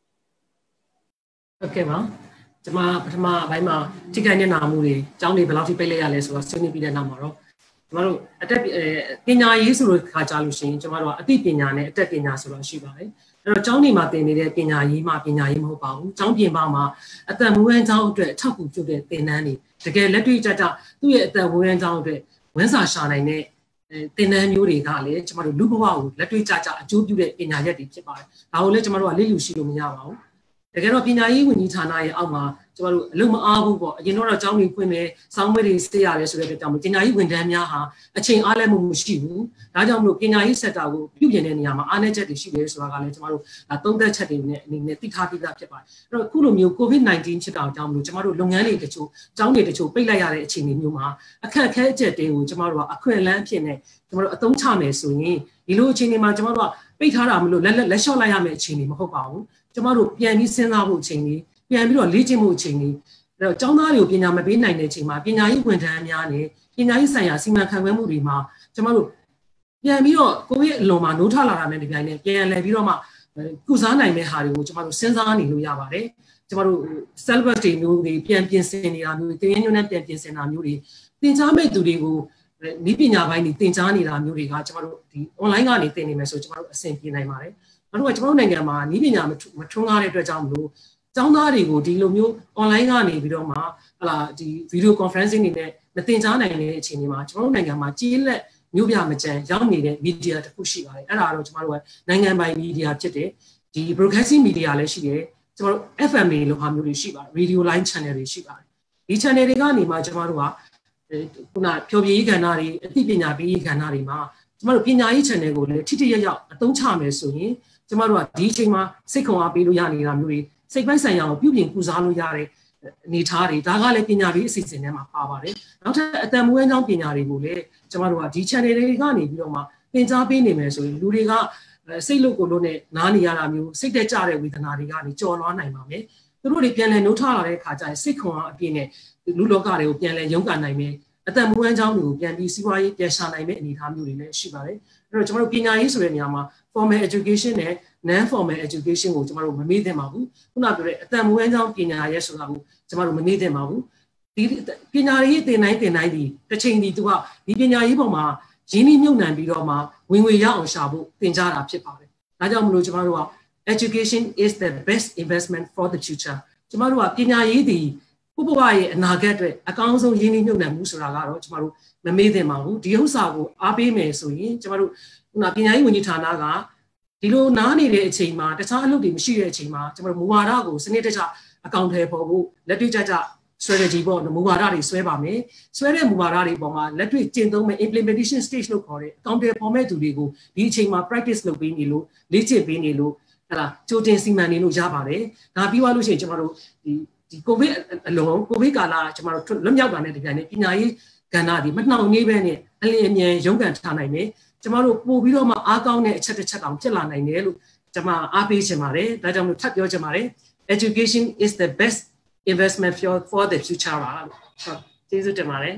ဟုတ်ကဲ့ပါကျွန်မပထမအပိုင်းမှာထိခိုက်နေတာမှုတွေအကြောင်းတွေဘယ်လောက်ထိပိတ်လိုက်ရလဲဆိုတော့ဆွေးနွေးပြီးတဲ့နောက်မှာတော့ကျွန်တော်တို့အတက်ပညာရေးဆိုလို့ခါကြလို့ရှိရင်ကျွန်တော်တို့ကအသိပညာနဲ့အတက်ပညာဆိုတော့ရှိပါတယ်အဲ့တော့ကျောင်းတွေမှာသင်နေတဲ့ပညာရေးမှပညာရေးမဟုတ်ပါဘူးကျောင်းပြင်ပမှာအသက်မွေးဝမ်းကျောင်းအတွက်အထောက်အကူပြုတဲ့သင်တန်းတွေတကယ်လက်တွေ့ကျကျသူ့ရဲ့အသက်မွေးဝမ်းကျောင်းအတွက်ဝန်စာရှာနိုင်တဲ့သင်တန်းမျိုးတွေကလည်းကျွန်တော်တို့လူဘဝကိုလက်တွေ့ကျကျအကျိုးပြုတဲ့ပညာရပ်တွေဖြစ်ပါတယ်ဒါကိုလည်းကျွန်တော်တို့ကလေ့လူရှိလို့မရပါဘူးတကယ်တော့ပညာရေးဝန်ကြီးဌာနရဲ့အောက်မှာကျွန်တော်တို့အလုံးမအားဘူးပေါ့အရင်တော့ကျောင်းတွေဖွင့်နေစောင်းမွေးတွေစေးရတယ်ဆိုတဲ့အတွက်ကြောင့်ပညာရေးဝန်ထမ်းများဟာအချိန်အားလည်းမရှိဘူးဒါကြောင့်မလို့ပညာရေးစက်တာကိုပြုပြင်တဲ့နေရာမှာအားနည်းချက်တွေရှိတယ်ဆိုတာကလည်းကျွန်တော်တို့သုံးသက်ချက်တွေနဲ့အနေနဲ့သိထားပြီးသားဖြစ်ပါတယ်အဲ့တော့အခုလိုမျိုး COVID-19 ဖြစ်တာကြောင့်မလို့ကျွန်တော်တို့လုပ်ငန်းတွေတချို့ကျောင်းတွေတချို့ပိတ်လိုက်ရတဲ့အခြေအနေမျိုးမှာအခက်အခဲအကျက်တွေကိုကျွန်တော်တို့ကအခွင့်အလမ်းအဖြစ်နဲ့ကျွန်တော်တို့အသုံးချမယ်ဆိုရင်ဒီလိုအခြေအနေမှာကျွန်တော်တို့ကပိတ်ထားတာမလို့လက်လျှော့လိုက်ရမယ့်အခြေအနေမဟုတ်ပါဘူးကျွန်တော်တို့ပြန်ပြီးစဉ်းစားဖို့အချိန်ကြီးပြန်ပြီးတော့လေ့ကျင့်မှုအချိန်ကြီးအဲ့တော့ကျောင်းသားတွေကိုပညာမပေးနိုင်တဲ့အချိန်မှာပညာရေးဝန်ထမ်းများနဲ့ပညာရေးဆိုင်ရာစီမံခန့်ခွဲမှုတွေမှာကျွန်တော်တို့ပြန်ပြီးတော့ကိုဗစ်အလွန်မှာနိုးထလာတာနဲ့ဒီပိုင်းနဲ့ပြန်လည်ပြီးတော့မှကုစားနိုင်တဲ့ဟာတွေကိုကျွန်တော်တို့စဉ်းစားနေလို့ရပါတယ်ကျွန်တော်တို့ syllabus တွေမျိုးတွေပြန်ပြင်ဆင်နေတာမျိုးတွေသင်ရင်းညွှန်းနဲ့ပြန်ပြင်ဆင်တာမျိုးတွေသင်ကြားမဲ့သူတွေကိုနည်းပညာပိုင်းတွေသင်ကြားနေတာမျိုးတွေကကျွန်တော်တို့ဒီ online ကနေသင်နေမယ်ဆိုကျွန်တော်တို့အဆင်ပြေနိုင်ပါတယ်နောက်တစ်ခုကကျွန်တော်တို့နိုင်ငံမှာနည်းပညာမထွန်းကားတဲ့အတွက်ကြောင့်မလို့ကျောင်းသားတွေကိုဒီလိုမျိုး online ကနေပြီးတော့မှဟလာဒီ video conferencing နေနဲ့မတင်ကြားနိုင်တဲ့အခြေအနေမှာကျွန်တော်တို့နိုင်ငံမှာကြီးလက်မျိုးပြမကြမ်းရောက်နေတဲ့ media တစ်ခုရှိပါတယ်အဲ့ဒါတော့ကျွန်တော်တို့ကနိုင်ငံပိုင် media ဖြစ်တယ်ဒီ broadcasting media လည်းရှိတယ်ကျွန်တော်တို့ FM တွေလိုဟာမျိုးတွေရှိပါတယ် radio line channel တွေရှိပါတယ်ဒီ channel တွေကနေမှကျွန်တော်တို့ကခုနဖြောပြရေးကဏ္ဍတွေအသိပညာပေးရေးကဏ္ဍတွေမှာကျွန်တော်တို့ပညာရေး channel ကိုလည်းထိထိရောက်အသုံးချမယ်ဆိုရင်ကျွန်တော်တို့ကဒီအချိန်မှာစိတ်ခွန်အားပေးလို့ရနေတာမျိုးတွေစိတ်ပိုင်းဆိုင်ရာကိုပြုပြင်ကုစားလို့ရတဲ့အနေထားတွေဒါကလည်းပညာရေးအစီအစဉ်ထဲမှာပါပါတယ်နောက်ထပ်အတန်မွေးအကြောင်းပညာတွေကိုလည်းကျွန်တော်တို့ကဒီ channel တွေကနေပြီးတော့မှသင်ကြားပေးနေမယ်ဆိုရင်လူတွေကစိတ်လို့ကိုလို့နဲ့နားနေရတာမျိုးစိတ်တက်ကြတဲ့ဝေဒနာတွေကနေကြော်လွှားနိုင်ပါမယ်သူတို့တွေပြန်လဲနှုတ်ထလာတဲ့အခါကျရင်စိတ်ခွန်အားအပြည့်နဲ့လူလောကတွေကိုပြန်လဲရုန်းကန်နိုင်မယ်အတန်မွေးအကြောင်းတွေကိုပြန်ပြီးစီးပွားရေးပြန်ရှာနိုင်မယ့်အနေအထားမျိုးတွေလည်းရှိပါတယ်အဲ့တော့ကျွန်တော်တို့ပညာရေးဆိုတဲ့နေရာမှာ formal education နဲ့ non formal education ကိုကျွန်တော်တို့မမေ့သင့်ပါဘူးခုနပြောတဲ့အတန်မွေးအကြောင်းပညာရေးဆိုတာကိုကျွန်တော်တို့မမေ့သင့်ပါဘူးဒီပညာရေးသင်တိုင်းဒီတစ်ချိန်ဒီသူကဒီပညာရေးပေါ်မှာရင်းနှီးမြှုပ်နှံပြီးတော့မှဝင်ငွေရအောင်ရှာဖို့သင်ကြားတာဖြစ်ပါတယ်ဒါကြောင့်မလို့ကျွန်တော်တို့က education is the best investment for the future ကျွန်တော်တို့ကပညာရေးဒီဘဝရဲ့အနာဂတ်အတွက်အကောင်းဆုံးရင်းနှီးမြှုပ်နှံမှုဆိုတာကတော့ကျွန်တော်တို့မမေ့သင့်ပါဘူးဒီဥစ္စာကိုအားပေးမယ်ဆိုရင်ကျွန်တော်တို့ခုနပညာရေးဝန်ကြီးဌာနကဒီလိုနားနေတဲ့အချိန်မှာတခြားအလုပ်တွေမရှိတဲ့အချိန်မှာကျွန်တော်တို့မူဝါဒကိုစနစ်တကျအကောင့်ထဲပေါ်ဖို့လက်တွေ့ကျ strategy ပေါ့မူဝါဒတွေဆွဲပါမယ်ဆွဲတဲ့မူဝါဒတွေပေါ်မှာလက်တွေ့ကျင့်သုံးမဲ့ implementation stage လို့ခေါ်တဲ့အကောင့်ထဲပေါ်မဲ့သူတွေကိုဒီအချိန်မှာ practice လုပ်ပေးနေလို့လေ့ကျင့်ပေးနေလို့ဟလာကြိုတင်စီမံနေလို့ရပါတယ်ဒါပြီးသွားလို့ရှိရင်ကျွန်တော်တို့ဒီကိုဗစ်အလုံးကိုဗစ်ကာလကျွန်တော်တို့လွတ်မြောက်တာနဲ့တပြိုင်နက်ပညာရေးကဏ္ဍဒီမနှောင့်နှေးပဲနဲ့အလင်းအမြန်ရုန်းကန်ထားနိုင်မယ်ကျွန်တော်တို့ပို့ပြီးတော့မှအားကောင်းတဲ့အချက်တစ်ချက်တောင်ဖြစ်လာနိုင်တယ်လို့ကျွန်မအားပေးချင်ပါတယ်ဒါကြောင့်မို့ထပ်ပြောချင်ပါတယ် education is the best investment for the future ပါလို့ကျေးဇူးတင်ပါတယ်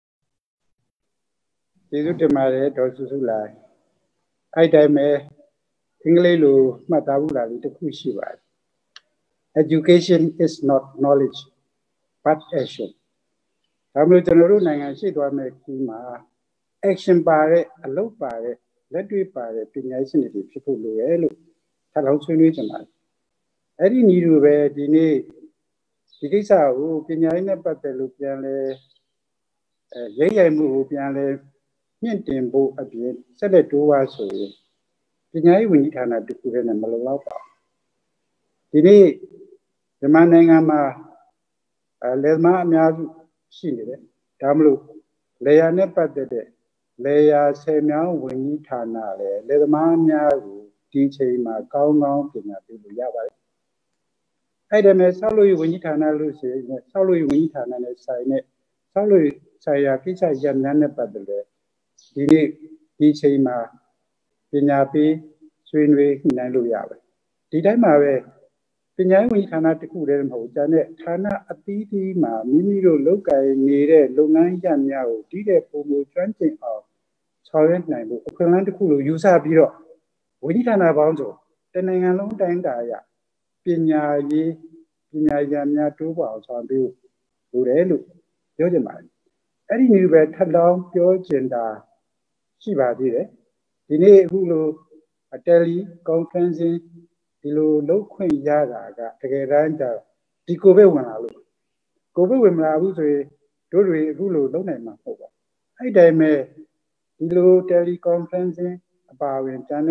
ကျေးဇူးတင်ပါတယ်ဒေါ်စုစုလိုက်အဲ့တိုင်းပဲအင်္ဂလိပ်လိုမှတ်သားဖို့လာလေးတစ်ခုရှိပါတယ် education is not knowledge but action ဒါမျိုးကျွန်တော်တို့နိုင်ငံရှိသွားမယ်ဒီမှာ action ပါတဲ့အလုပ်ပါတဲ့လက်တွေ့ပါတဲ့ပညာရေးစနစ်တွေဖြစ်ဖို့လိုရဲ့လို့ထပ်လောင်းဆွေးနွေးကြပါတယ်အဲ့ဒီနည်းလိုပဲဒီနေ့ဒီကိစ္စကိုပညာရေးနဲ့ပတ်သက်လို့ပြန်လဲရိုက်မှုကိုပြန်လဲမြင့်တင်ဖို့အပြင်ဆက်လက်တိုးပါဆိုရင်ပညာရေးဝန်ကြီးဌာနတခုတည်းနဲ့မလုံလောက်ပါဘူးဒီနေ့မြန်မာနိုင်ငံမှာလယ်သမားအများစုရှိနေတယ်ဒါမလို့လယ်ယာနဲ့ပတ်သက်တဲ့လယ်ယာဆယ်မြောင်းဝန်ကြီးဌာနလည်းလယ်သမားများကိုဒီချိန်မှာကောင်းကောင်းပညာပေးလို့ရပါတယ်အဲ့ဒါမဲ့ဆောက်လုပ်ရေးဝန်ကြီးဌာနလို့ဆိုရင်ဆောက်လုပ်ရေးဝန်ကြီးဌာနနဲ့ဆိုင်တဲ့ဆောက်လုပ်ရေးဆိုင်ရာကိစ္စရပ်များနဲ့ပတ်သက်တဲ့ဒီနေ့ဒီချိန်မှာပညာပေးဆွေးနွေးနိုင်လို့ရပါတယ်ဒီတိုင်းမှာပဲပညာရေးဝန်ကြီးဌာနတစ်ခုတည်းမဟုတ်ကျန်တဲ့ဌာနအသီးသီးမှာမိမိတို့လုပ်ကိုင်နေတဲ့လုပ်ငန်းရပ်များကိုတည်တဲ့ပုံမူကျွမ်းကျင်အောင်ဆောင်ရွက်နိုင်ဖို့အခွင့်အလမ်းတစ်ခုလိုယူဆပြီးတော့ဝန်ကြီးဌာနပေါင်းစုံတနိုင်ငံလုံးတိုင်းတာရပညာရေးပညာရံများတိုးပွားအောင်ဆောင်ပေးလို့ရတယ်လို့ပြောချင်ပါတယ်အဲ့ဒီမျိုးပဲထပ်လောင်းပြောချင်တာရှိပါသေးတယ်ဒီနေ့အခုလို tele conferencing ဒီလိုလုပ်ခွင့်ရတာကတကယ်တမ်းကျဒီကိုဗစ်ဝင်လာလို့ကိုဗစ်ဝင်မလာဘူးဆိုရင်တို့တွေအခုလိုလုပ်နိုင်မှာမဟုတ်ပါအဲ့တိုင်းမဲ့ဒီလို tele conferencing အပါအဝင်ကျန်တဲ့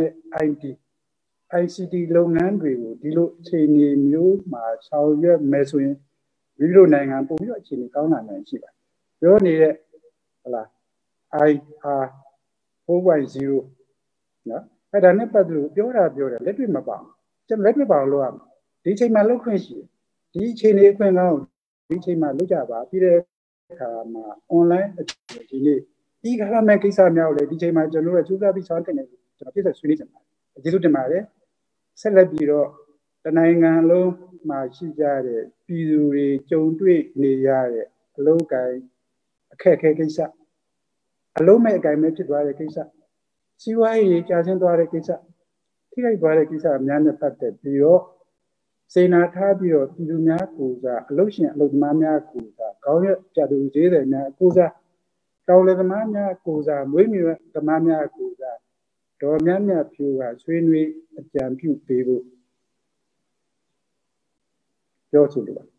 ICT လုပ်ငန်းတွေကိုဒီလိုအခြေအနေမျိုးမှာဆောင်ရွက်မယ်ဆိုရင်ဒီလိုနိုင်ငံပုံပြီးအခြေအနေကောင်းလာနိုင်ရှိပါတယ်ပြောနေတဲ့ဟုတ်လား IR 4.0 နော်အဲ့ဒါနဲ့ပတ်သက်လို့ပြောတယ်လက်တွေ့မပါကျွန်တော်လက်တွေ့ပါလို့ရမှာဒီချိန်မှာလုပ်ခွင့်ရှိဒီအချိန်လေးအခွင့်ကောင်းဒီချိန်မှာလုပ်ကြပါပြီးတဲ့အခါမှာ online ဒီနေ့ဒီခါမဲ့ကိစ္စများကိုလည်းဒီချိန်မှာကျွန်တော်တို့စူးစမ်းပြီးဆောင်တင်နေကျွန်တော်ပြည့်စုံဆွေးနွေးချင်ပါတယ်ကျေးဇူးတင်ပါတယ်ဆက်လက်ပြီးတော့တနိုင်ငံလုံးမှာရှိကြတဲ့ပြည်သူတွေကြုံတွေ့နေရတဲ့အလုံးကိုင်းအခက်အခဲကိစ္စအလုံးမဲ့အကိုင်းမဲ့ဖြစ်သွားတဲ့ကိစ္စစီးပွားရေးကြာဆင်းသွားတဲ့ကိစ္စထိခိုက်သွားတဲ့ကိစ္စအများနဲ့ပတ်သက်ပြီးတော့စေနာထားပြီးတော့ပြည်သူများကိုစားအလုပ်ရှင်အလုပ်သမားများကိုစားခေါင်းရက်ကြသူသေးတယ်များကိုစားတောင်လယ်သမားများကိုစားမွေးမြူသမားများကိုစားဒေါ်များများဖြူကဆွေးနွေးအကြံပြုပေးဖို့ပြောချင်တယ်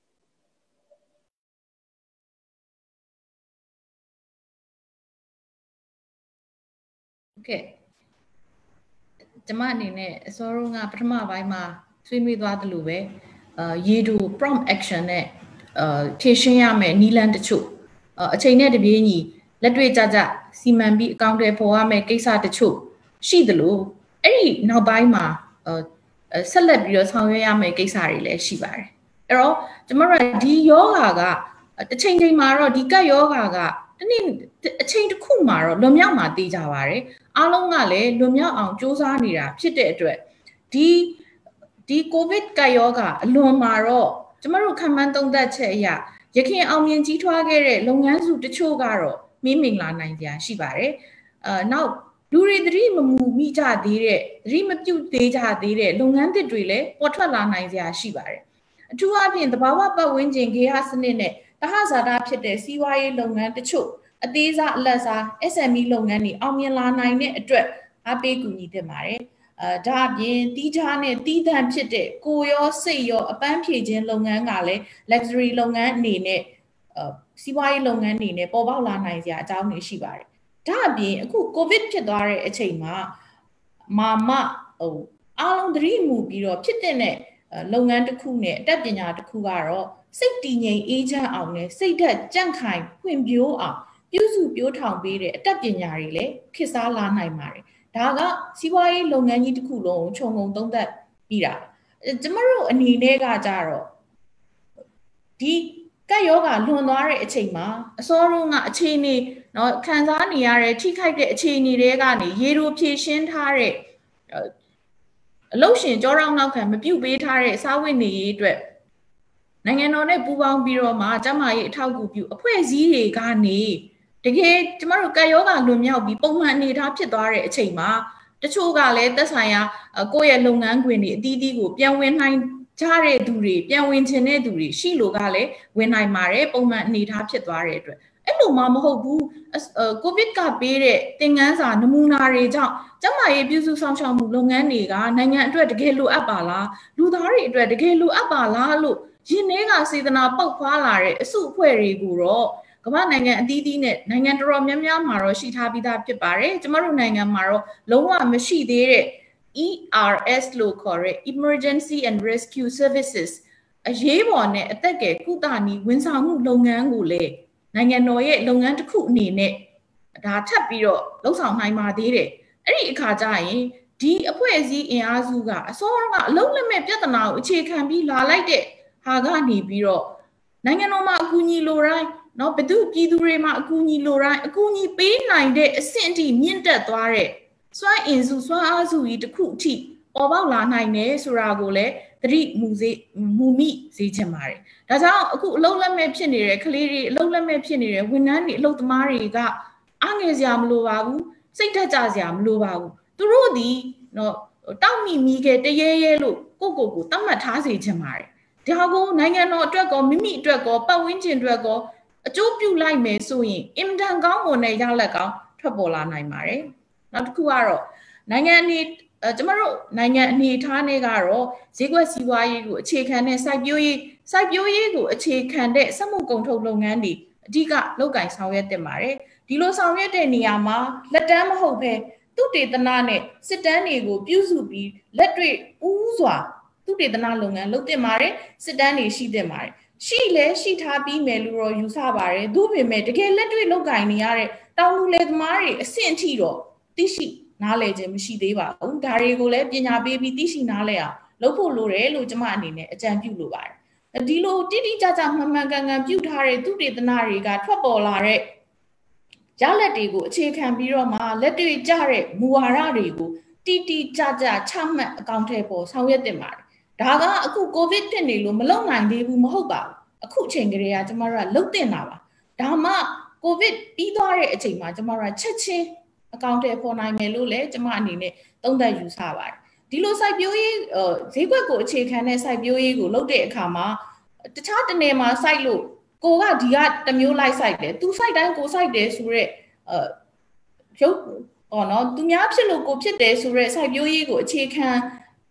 โอเคကျမအနေနဲ့အစောတုန်းကပထမပိုင်းမှာဆွေးနွေးသွားသလိုပဲရေတူ prompt action နဲ့ဖြည့်ရှင်းရမယ်နီလန်တချို့အချိန်နဲ့တပြေးညီလက်တွေ့ကြကြစီမံပြီးအကောင့်တွေပေါ်ရမယ်ကိစ္စတချို့ရှိသလိုအဲ့ဒီနောက်ပိုင်းမှာဆက်လက်ပြီးတော့ဆောင်ရွက်ရမယ်ကိစ္စတွေလည်းရှိပါတယ်အဲ့တော့ကျမတို့ဒီယောဂါကတစ်ချိန်ချိန်မှာတော့ဒီကတ်ယောဂါကတနေ့အချိန်တစ်ခုမှာတော့လွန်မြောက်မှာသိကြပါတယ်အားလုံးကလည်းလွန်မြောက်အောင်စူးစမ်းနေတာဖြစ်တဲ့အတွက်ဒီကိုဗစ်ကတ်ယောဂါအလွန်မှာတော့ကျမတို့ခံမှန်းသုံးသပ်ချက်အရရခင်အောင်မြင်ကြီးထွားခဲ့တဲ့လုပ်ငန်းစုတချို့ကတော့မင်းမင်လာနိုင်ကြရှိပါတယ်နောက်လူတွေသတိမမူမိကြသေးတဲ့သတိမပြုတ်သေးကြသေးတဲ့လုပ်ငန်းသစ်တွေလည်းပေါ်ထွက်လာနိုင်ကြရှိပါတယ်အထူးအဖြင့်သဘာဝပတ်ဝန်းကျင်ဂေဟစနစ်နဲ့တဟဇာတာဖြစ်တဲ့စီးပွားရေးလုပ်ငန်းတချို့အသေးစားအလတ်စား SME လုပ်ငန်းတွေအောင်မြင်လာနိုင်တဲ့အတွက်အားပေးကူညီသင့်ပါတယ်ဒါအပြင်တီးခြားနဲ့တီးသန့်ဖြစ်တဲ့ကိုရောစိတ်ရောအပန်းဖြေခြင်းလုပ်ငန်းကလည်း luxury လုပ်ငန်းအနေနဲ့စီးပွားရေးလုပ်ငန်းအနေနဲ့ပေါ်ပေါက်လာနိုင်စရာအကြောင်းတွေရှိပါတယ်ဒါအပြင်အခု COVID ဖြစ်သွားတဲ့အချိန်မှာအားလုံးသတိမူပြီးတော့ဖြစ်တဲ့လုပ်ငန်းတစ်ခုနဲ့အတတ်ပညာတစ်ခုကတော့စိတ်တည်ငြိမ်အေးချမ်းအောင်နဲ့စိတ်ဓာတ်ကြံ့ခိုင်ဖွံ့ဖြိုးအောင်ပြုစုပြောထောင်ပေးတဲ့အတတ်ပညာတွေလည်းခေတ်စားလာနိုင်ပါတယ်ဒါကစီးပွားရေးလုပ်ငန်းကြီးတစ်ခုလုံးကိုခြုံငုံသုံးသပ်ပြီးတာကျမတို့အနေနဲ့ကကြတော့ဒီကတ်ယောဂါလွန်သွားတဲ့အချိန်မှာအစောတုန်းကအခြေအနေနော်ခံစားနေရတဲ့ထိခိုက်တဲ့အခြေအနေတွေကနေရေတို့ဖြည့်ရှင်းထားတဲ့အလုပ်ရှင်ကြောတောင်းနောက်ခံမပြုတ်ပေးထားတဲ့စားဝတ်နေရေးအတွက်နိုင်ငံတော်နဲ့ပူးပေါင်းပြီးတော့မှကျန်းမာရေးအထောက်အကူပြုအဖွဲ့အစည်းတွေကနေတကယ်ကျမတို့ကတ်ယောဂါလွန်မြောက်ပြီးပုံမှန်အနေထားဖြစ်သွားတဲ့အချိန်မှာတချို့ကလည်းသက်ဆိုင်ရာကိုယ့်ရဲ့လုပ်ငန်းခွင်တွေအသီးသီးကိုပြန်ဝင်နိုင်ကြတဲ့သူတွေပြန်ဝင်ချင်တဲ့သူတွေရှိလို့ကလည်းဝင်နိုင်ပါတယ်ပုံမှန်အနေထားဖြစ်သွားတဲ့အတွက်အဲ့လိုမှမဟုတ်ဘူးကိုဗစ်ကပေးတဲ့သင်ခန်းစာနမူနာတွေကြောင့်ကျန်းမာရေးပြုစုဆောင်ရှောက်မှုလုပ်ငန်းတွေကနိုင်ငံအတွက်တကယ်လိုအပ်ပါလားလူသားတွေအတွက်တကယ်လိုအပ်ပါလားလို့ယင်းထဲကစေတနာပေါက်ဖွာလာတဲ့အစုအဖွဲ့တွေကိုတော့ကမ္ဘာနိုင်ငံအသီးသီးနဲ့နိုင်ငံတော်တော်များများမှာတော့ရှိထားပြီးသားဖြစ်ပါတယ်ကျမတို့နိုင်ငံမှာတော့လုံးဝမရှိသေးတဲ့ ERS လို့ခေါ်တဲ့ Emergency and Rescue Services အရေးပေါ်နဲ့အသက်ကယ်ကုသနည်းဝန်ဆောင်မှုလုပ်ငန်းကိုလည်းနိုင်ငံတော်ရဲ့လုပ်ငန်းတစ်ခုအနေနဲ့ဒါထပ်ပြီးတော့လှုပ်ဆောင်နိုင်ပါသေးတယ်အဲ့ဒီအခါကျရင်ဒီအဖွဲ့အစည်းအင်အားစုကအစောကအလုံးလက်မဲ့ပြဿနာကိုအခြေခံပြီးလာလိုက်တဲ့ဟာကနေပြီးတော့နိုင်ငံတော်မှာအကူအညီလိုတိုင်းနော်ဘယ်သူပြည်သူတွေမှာအကူအညီလိုတိုင်းအကူအညီပေးနိုင်တဲ့အဆင့်အထိမြင့်တက်သွားတဲ့စွမ်းအင်စုစွမ်းအားစုကြီးတစ်ခုအထိပေါ်ပေါက်လာနိုင်တယ်ဆိုတာကိုလည်းသတိမူမိစေချင်ပါတယ်ဒါကြောင့်အခုအလုံးလက်မဲ့ဖြစ်နေတဲ့ကလေးတွေအလုံးလက်မဲ့ဖြစ်နေတဲ့ဝန်ထမ်းတွေအလုပ်သမားတွေကအားငယ်စရာမလိုပါဘူးစိတ်ထက်ကြစရာမလိုပါဘူးသူတို့ဒီနော်တောက်မိခဲ့တရေရဲလို့ကိုသတ်မှတ်ထားစေချင်ပါတယ်ဒါကိုနိုင်ငံတော်အတွက်ကောမိမိအတွက်ကောပတ်ဝန်းကျင်အတွက်ကောအကျိုးပြုလိုက်မယ်ဆိုရင်အင်မတန်ကောင်းမွန်တဲ့ရလဒ်ကောင်းထွက်ပေါ်လာနိုင်ပါတယ်နောက်တစ်ခုကတော့နိုင်ငံအနေကျမတို့နိုင်ငံအနေထားနဲ့ကတော့ဈေးကွက်စီးပွားရေးကိုအခြေခံတဲ့စိုက်ပျိုးရေးကိုအခြေခံတဲ့စက်မှုကုန်ထုတ်လုပ်ငန်းတွေအဓိကလုပ်ကိုင်ဆောင်ရွက်တင်ပါတယ်ဒီလိုဆောင်ရွက်တဲ့နေရာမှာလက်တန်းမဟုတ်ဘဲသုတေသနနဲ့စစ်တမ်းတွေကိုပြုစုပြီးလက်တွေ့ဦးစွာသုတေသနလုပ်ငန်းလုပ်တင်ပါတယ်စစ်တမ်းတွေရှိတင်ပါတယ်ရှိထားပြီးမယ်လို့တော့ယူဆပါတယ်သို့ပေမဲ့တကယ်လက်တွေ့လုပ်ကိုင်နေရတဲ့တောင်လူလယ်သမားတွေအဆင့်အထိတော့သိရှိနားလည်ခြင်းမရှိသေးပါဘူးဒါတွေကိုလည်းပညာပေးပြီးသိရှိနားလည်အောင်လုပ်ဖို့လိုတယ်လို့ကျွန်မအနေနဲ့အကြံပြုလိုပါတယ်ဒီလိုတိတိကျကျမှန်မှန်ကန်ကန်ပြုထားတဲ့သုတေသနတွေကထွက်ပေါ်လာတဲ့ရလဒ်တွေကိုအခြေခံပြီးတော့မှလက်တွေ့ကျတဲ့မူဝါဒတွေကိုတိတိကျကျချမှတ်အကောင့်ထဲပေါ်ဆောင်ရွက်တင်ပါတယ်ဒါကအခုကိုဗစ်ဖြစ်နေလို့မလုပ်နိုင်သေးဘူးမဟုတ်ပါဘူးအခုအချိန်ကလေးကကျမတို့ကလုပ်တင်တာပါဒါမှကိုဗစ်ပြီးသွားတဲ့အချိန်မှာကျမတို့ကချက်ချင်းအကောင့်ထဲပေါ်နိုင်မယ်လို့လည်းကျမအနေနဲ့သုံးသပ်ယူဆပါတယ်ဒီလိုစိုက်ပျိုးရေးဈေးကွက်ကိုအခြေခံတဲ့စိုက်ပျိုးရေးကိုလုပ်တဲ့အခါမှာတခြားတနေမှာစိုက်လို့ကိုကဒီကတမျိုးလိုက်စိုက်တယ်သူစိုက်တိုင်းကိုစိုက်တယ်ဆိုရက်ရုပ်နော်သူများဖြစ်လို့ကိုဖြစ်တယ်ဆိုရက်စိုက်ပျိုးရေးကိုအခြေခံ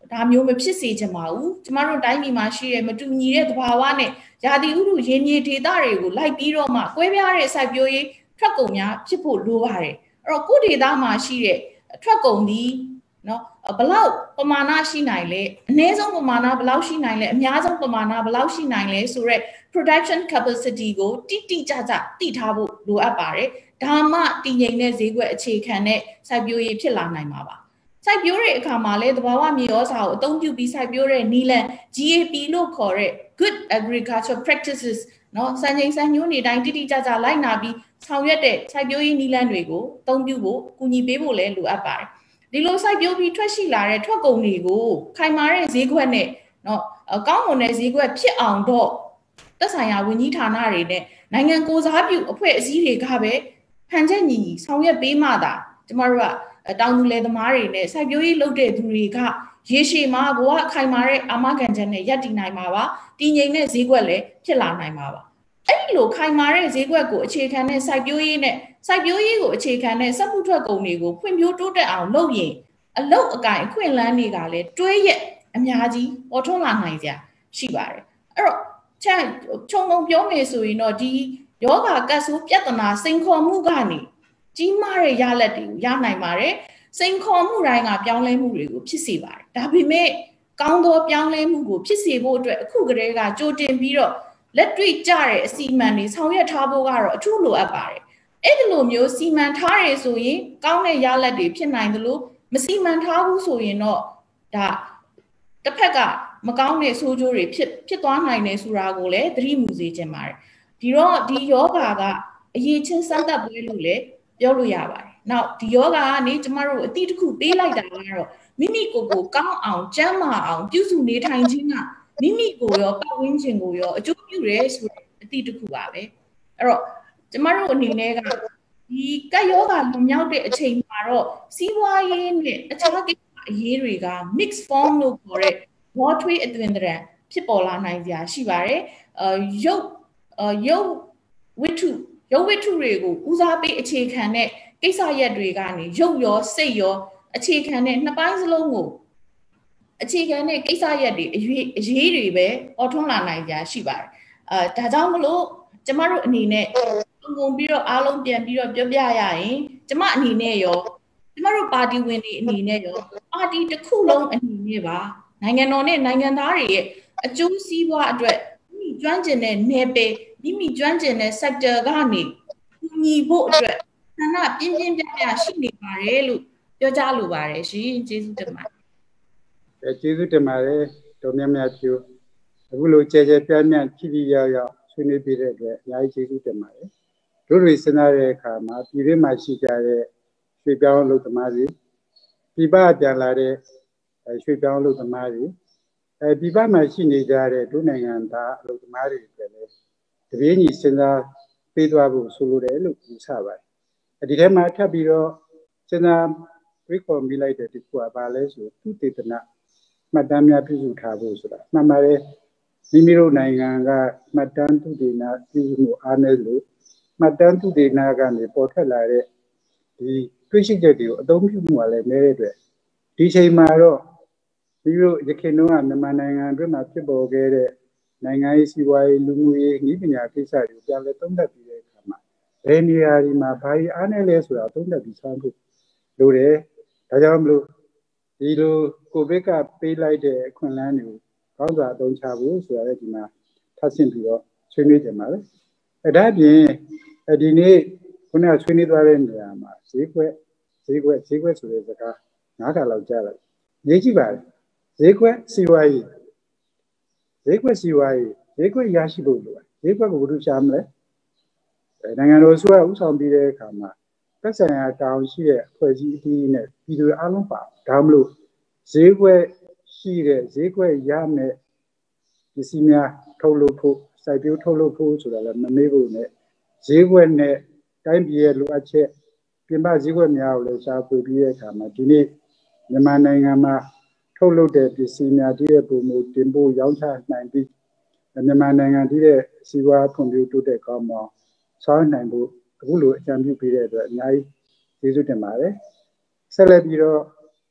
ဒါမျိုးမဖြစ်စေချင်ပါဘူးကျမတို့တိုင်းပြည်မှာရှိတဲ့မတူညီတဲ့သဘာဝနဲ့ရာသီဥတုရင်းမြေဒေသတွေကိုလိုက်ပြီးတော့မှကွဲပြားတဲ့စိုက်ပျိုးရေးထွက်ကုန်များဖြစ်ဖို့လိုပါတယ်အဲ့တော့ကိုဒေသမှာရှိတဲ့ထွက်ကုန်ဒီနော်ဘလောက်ပမာဏရှိနိုင်လဲအနည်းဆုံးပမာဏဘလောက်ရှိနိုင်လဲအများဆုံးပမာဏဘလောက်ရှိနိုင်လဲဆိုတော့ production capacity ကိုတိကျကျသိထားဖို့လိုအပ်ပါတယ်ဒါမှတည်ငြိမ်တဲ့ဈေးကွက်အခြေခံတဲ့စိုက်ပျိုးရေးဖြစ်လာနိုင်မှာပါစိုက်ပျိုးတဲ့အခါမှာလဲသဘာဝမြေဩဇာကိုအသုံးပြုပြီးစိုက်ပျိုးတဲ့နည်းလမ်း GAP လို့ခေါ်တဲ့ good agriculture practices နော်စံချိန်စံညွှန်းတွေတိုင်းတိကျကျလိုက်နာပြီးဆောင်ရွက်တဲ့စိုက်ပျိုးရေးနည်းလမ်းတွေကိုအသုံးပြုဖို့ကူညီပေးဖို့လဲလိုအပ်ပါတယ်ဒီလိုစိုက်ပျိုးပြီးထွက်ရှိလာတဲ့ထွက်ကုန်တွေကိုခိုင်မာတဲ့ဈေးကွက်နဲ့နော်ကောင်းမွန်တဲ့ဈေးကွက်ဖြစ်အောင်တော့သက်ဆိုင်ရာဝန်ကြီးဌာနတွေနဲ့နိုင်ငံကိုစားပြုအဖွဲ့အစည်းတွေကပဲဟန်ချက်ညီဆောင်ရွက်ပေးမှသာကျမတို့ကတောင်သူလယ်သမားတွေနဲ့စိုက်ပျိုးရေးလုပ်တဲ့သူတွေကရေရှည်မှာဘဝခိုင်မာတဲ့အာမခံချက်နဲ့ရပ်တည်နိုင်မှာပါတည်ငြိမ်တဲ့ဈေးကွက်လည်းဖြစ်လာနိုင်မှာပါအဲ့ဒီလိုခိုင်မာတဲ့ဈေးကွက်ကိုအခြေခံတဲ့စိုက်ပျိုးရေးနဲ့စိုက်ပျိုးရေးကိုအခြေခံတဲ့စက်မှုထွက်ကုန်တွေကိုဖွံ့ဖြိုးတိုးတက်အောင်လုပ်ရင်အလုပ်အကင်အခွင့်အလမ်းတွေကလည်းတွဲရက်အများကြီးပေါ်ထွန်းလာနိုင်ကြရှိပါတယ်အဲ့တော့ခြုံငုံပြောမယ်ဆိုရင်တော့ဒီယောဂကတ်ဆိုးပြဿနာစိန်ခေါ်မှုကနေကြီးမားတဲ့ရလဒ်တွေကိုရနိုင်ပါတယ်စိန်ခေါ်မှုတိုင်းကပြောင်းလဲမှုတွေကိုဖြစ်စေပါတယ်ဒါပေမဲ့ကောင်းသောပြောင်းလဲမှုကိုဖြစ်စေဖို့အတွက်အခုကတည်းကကြိုတင်ပြီးတော့လက်တွေ့ကျတဲ့အစီအမံတွေဆောင်ရွက်ထားဖို့ကတော့အထူးလိုအပ်ပါတယ်အဲ့ဒီလိုမျိုးစီမံထားရဆိုရင်ကောင်းတဲ့ရလဒ်တွေဖြစ်နိုင်တယ်လို့မစီမံထားဘူးဆိုရင်တော့ဒါတစ်ဖက်ကမကောင်းတဲ့ဆိုးကျိုးတွေဖြစ်သွားနိုင်တယ်ဆိုတာကိုလည်းသတိမူစေချင်ပါတယ်ဒီတော့ဒီယောဂါကအရေးချင်းစမ်းသပ်ပွဲလို့လည်းပြောလို့ရပါတယ်နောက်ဒီယောဂါကနေကျမတို့အတိတစ်ခုပေးလိုက်တာကတော့မိမိကိုယ်ကိုကောင်းအောင်ကျန်းမာအောင်ပြုစုနေထိုင်ခြင်းကမိမိကိုရောပတ်ဝန်းကျင်ကိုရောအကျိုးပြုတယ်ဆိုတဲ့အတိတစ်ခုပါပဲအဲ့တော့ကျမတို့အနေနဲ့ကဒီကပ်ယောဂါလွန်မြောက်တဲ့အချိန်မှာတော့စီးပွားရေးနဲ့အခြားကိစ္စအရေးတွေက mix form လို့ခေါ်တဲ့ဘောထွေးအသွင်သဏ္ဍာန်ဖြစ်ပေါ်လာနိုင်ကြရှိပါတယ်ရုပ်ဝိထုတွေကိုဦးစားပေးအခြေခံတဲ့ကိစ္စရပ်တွေကနေရုပ်ရောစိတ်ရောအခြေခံတဲ့နှစ်ပိုင်းစလုံးကိုအခြေခံတဲ့ကိစ္စရပ်တွေအရေးတွေပဲပေါ်ထွန်းလာနိုင်ကြရှိပါတယ်ဒါကြောင့်မလို့ကျမတို့အနေနဲ့ပုံပြီးတော့အားလုံးပြန်ပြီးတော့ပြောပြရရင်ကျမအနေနဲ့ရောကျမတို့ပါတီဝင်တွေအနေနဲ့ရောပါတီတစ်ခုလုံးအနေနဲ့ပါနိုင်ငံတော်နဲ့နိုင်ငံသားတွေရဲ့အကျိုးစီးပွားအတွက်မိကျွမ်းကျင်တဲ့နယ်ပယ်မိကျွမ်းကျင်တဲ့ sector ကနေညီဖို့အတွက်ဆန္ဒပြင်းပြရှိနေပါတယ်လို့ပြောကြားလိုပါတယ်ရှင်ကျေးဇူးတင်ပါတယ်ကျေးဇူးတင်ပါတယ်တော်မြတ်မြတ်ကျိုးအခုလိုကြဲပြန့်ထိရောက်ဆွေးနွေးပေးတဲ့အတွက်အများကြီးကျေးဇူးတင်ပါတယ်တို့တွေစဉ်းစားတဲ့အခါမှာပြည်တွင်းမှာရှိကြတဲ့ရွှေပြောင်းလုပ်သမားတွေပြည်ပပြန်လာတဲ့ရွှေပြောင်းလုပ်သမားတွေပြည်ပမှာရှိနေကြတဲ့ဒုနိုင်ငံသားအလုပ်သမားတွေအတွက်လည်းတပြေးညီစဉ်းစားပေးသွားဖို့ဆိုလိုတယ်လို့ယူဆပါတယ်ဒီထဲမှာထပ်ပြီးတော့စဉ်းစားတွေးခေါ်မိလိုက်တဲ့ဒီကွာပါလဲဆိုသူတေသနာမှတ်တမ်းများပြုစုထားဖို့ဆိုတာမှန်ပါတယ်မိမိတို့နိုင်ငံကမှတ်တမ်းသူတေနာပြုမှုအားနည်းလို့မှတ်တမ်းသူတေနာကနေပေါ်ထွက်လာတဲ့ဒီတွေ့ရှိချက်တွေကိုအသုံးပြုမှုကလည်းနည်းတဲ့အတွက်ဒီချိန်မှာတော့ဒီလိုရခိုင်တော့မြန်မာနိုင်ငံအတွင်းမှာဖြစ်ပေါ်ခဲ့တဲ့နိုင်ငံရေးစီးပွားရေးလူမှုရေးနည်းပညာကိစ္စတွေကိုပြန်လည်သုံးသပ်ပြီးတဲ့အခါမှာဘယ်နေရာဒီမှာဘာကြီးအားနည်းလဲဆိုတာသုံးသပ်ပြီးဆောင်ဖို့လိုတယ်ဒါကြောင့်မလို့ဒီလိုကိုဗစ်ကပေးလိုက်တဲ့အခွင့်အလမ်းတွေကိုကောင်းစွာအသုံးချဖို့ဆိုတာလည်းဒီမှာထပ်ဆင့်ပြီးတော့ဆွေးနွေးကြပါမယ်ဒါအပြင်ဒီနေ့ခုနကဆွေးနွေးသွားတဲ့နေရာမှာဈေးကွက်ဆိုတဲ့စကားနားခါလောက်ကြားလိုက်ရေးကြည့်ပါဈေးကွက်စီဝါရေးရရှိဖို့လိုဈေးကွက်ကိုဘယ်လိုရှာမလဲနိုင်ငံတော်ဆိုဥဆောင်ပြီးတဲ့အခါမှာသက်ဆိုင်ရာတောင်းရှိတဲ့အဖွဲ့အစည်းအကြီးနဲ့ပြည်သူအားလုံးပါဒါမှမဟုတ်ဈေးကွက်ရှိတဲ့ဈေးကွက်ရမယ်ပစ္စည်းများထုတ်လုပ်ဖို့စိုက်ပျိုးထုတ်လုပ်ဖို့ဆိုတာလည်းမမေ့ဖို့နဲ့ဈေးကွက်နဲ့တိုင်းပြည်ရဲ့လိုအပ်ချက်ပြင်ပဈေးကွက်များကိုလည်းရှာဖွေပြီးတဲ့အခါမှာဒီနေ့မြန်မာနိုင်ငံမှာထုတ်လုပ်တဲ့ပစ္စည်းများတည်းရဲ့ပုံမှုတင်ပို့ရောင်းချနိုင်ပြီးမြန်မာနိုင်ငံတည်းရဲ့စီးပွားဖွံ့ဖြိုးတိုးတက်ကောင်းမွန်ဆောင်နိုင်ဖို့အခုလိုအကြံပြုပေးတဲ့အတွက်အများကြီးကျေးဇူးတင်ပါတယ်ဆက်လက်ပြီးတော့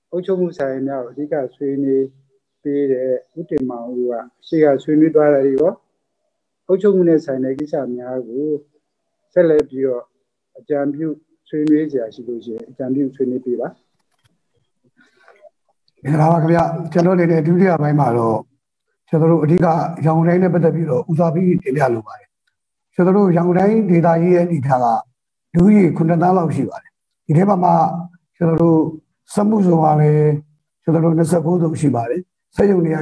အုပ်ချုပ်မှုဆိုင်များကိုအဓိကဆွေးနွေးပေးတဲ့ဥတင်မောင်ဦးကရှေ့ကဆွေးနွေးသွားတယ်ရောအုပ်ချုပ်မှုနဲ့ဆိုင်တဲ့ကိစ္စများကိုဆက်လက်ပြီးတော့အကြံပြုဆွေးနွေးကြရရှိလို့ရှိရင်အကြံပြုဆွေးနွေးပေးပါဒါပါခင်ဗျကျွန်တော်နေတဲ့ဒုတိယပိုင်းမှာတော့ကျွန်တော်တို့အဓိကရောင်တိုင်းနဲ့ပတ်သက်ပြီးတော့ဦးစားပြီးတင်ပြလိုပါတယ်ကျွန်တော်တို့ရောင်တိုင်းဒေတာကြီးရဲ့အနေထားကလူကြီး9တန်းလောက်ရှိပါတယ်ဒီထဲမှာကျွန်တော်တို့စမှုဆိုတာလည်းကျွန်တော်တို့29စုရှိပါတယ်စက်ရုံတွေက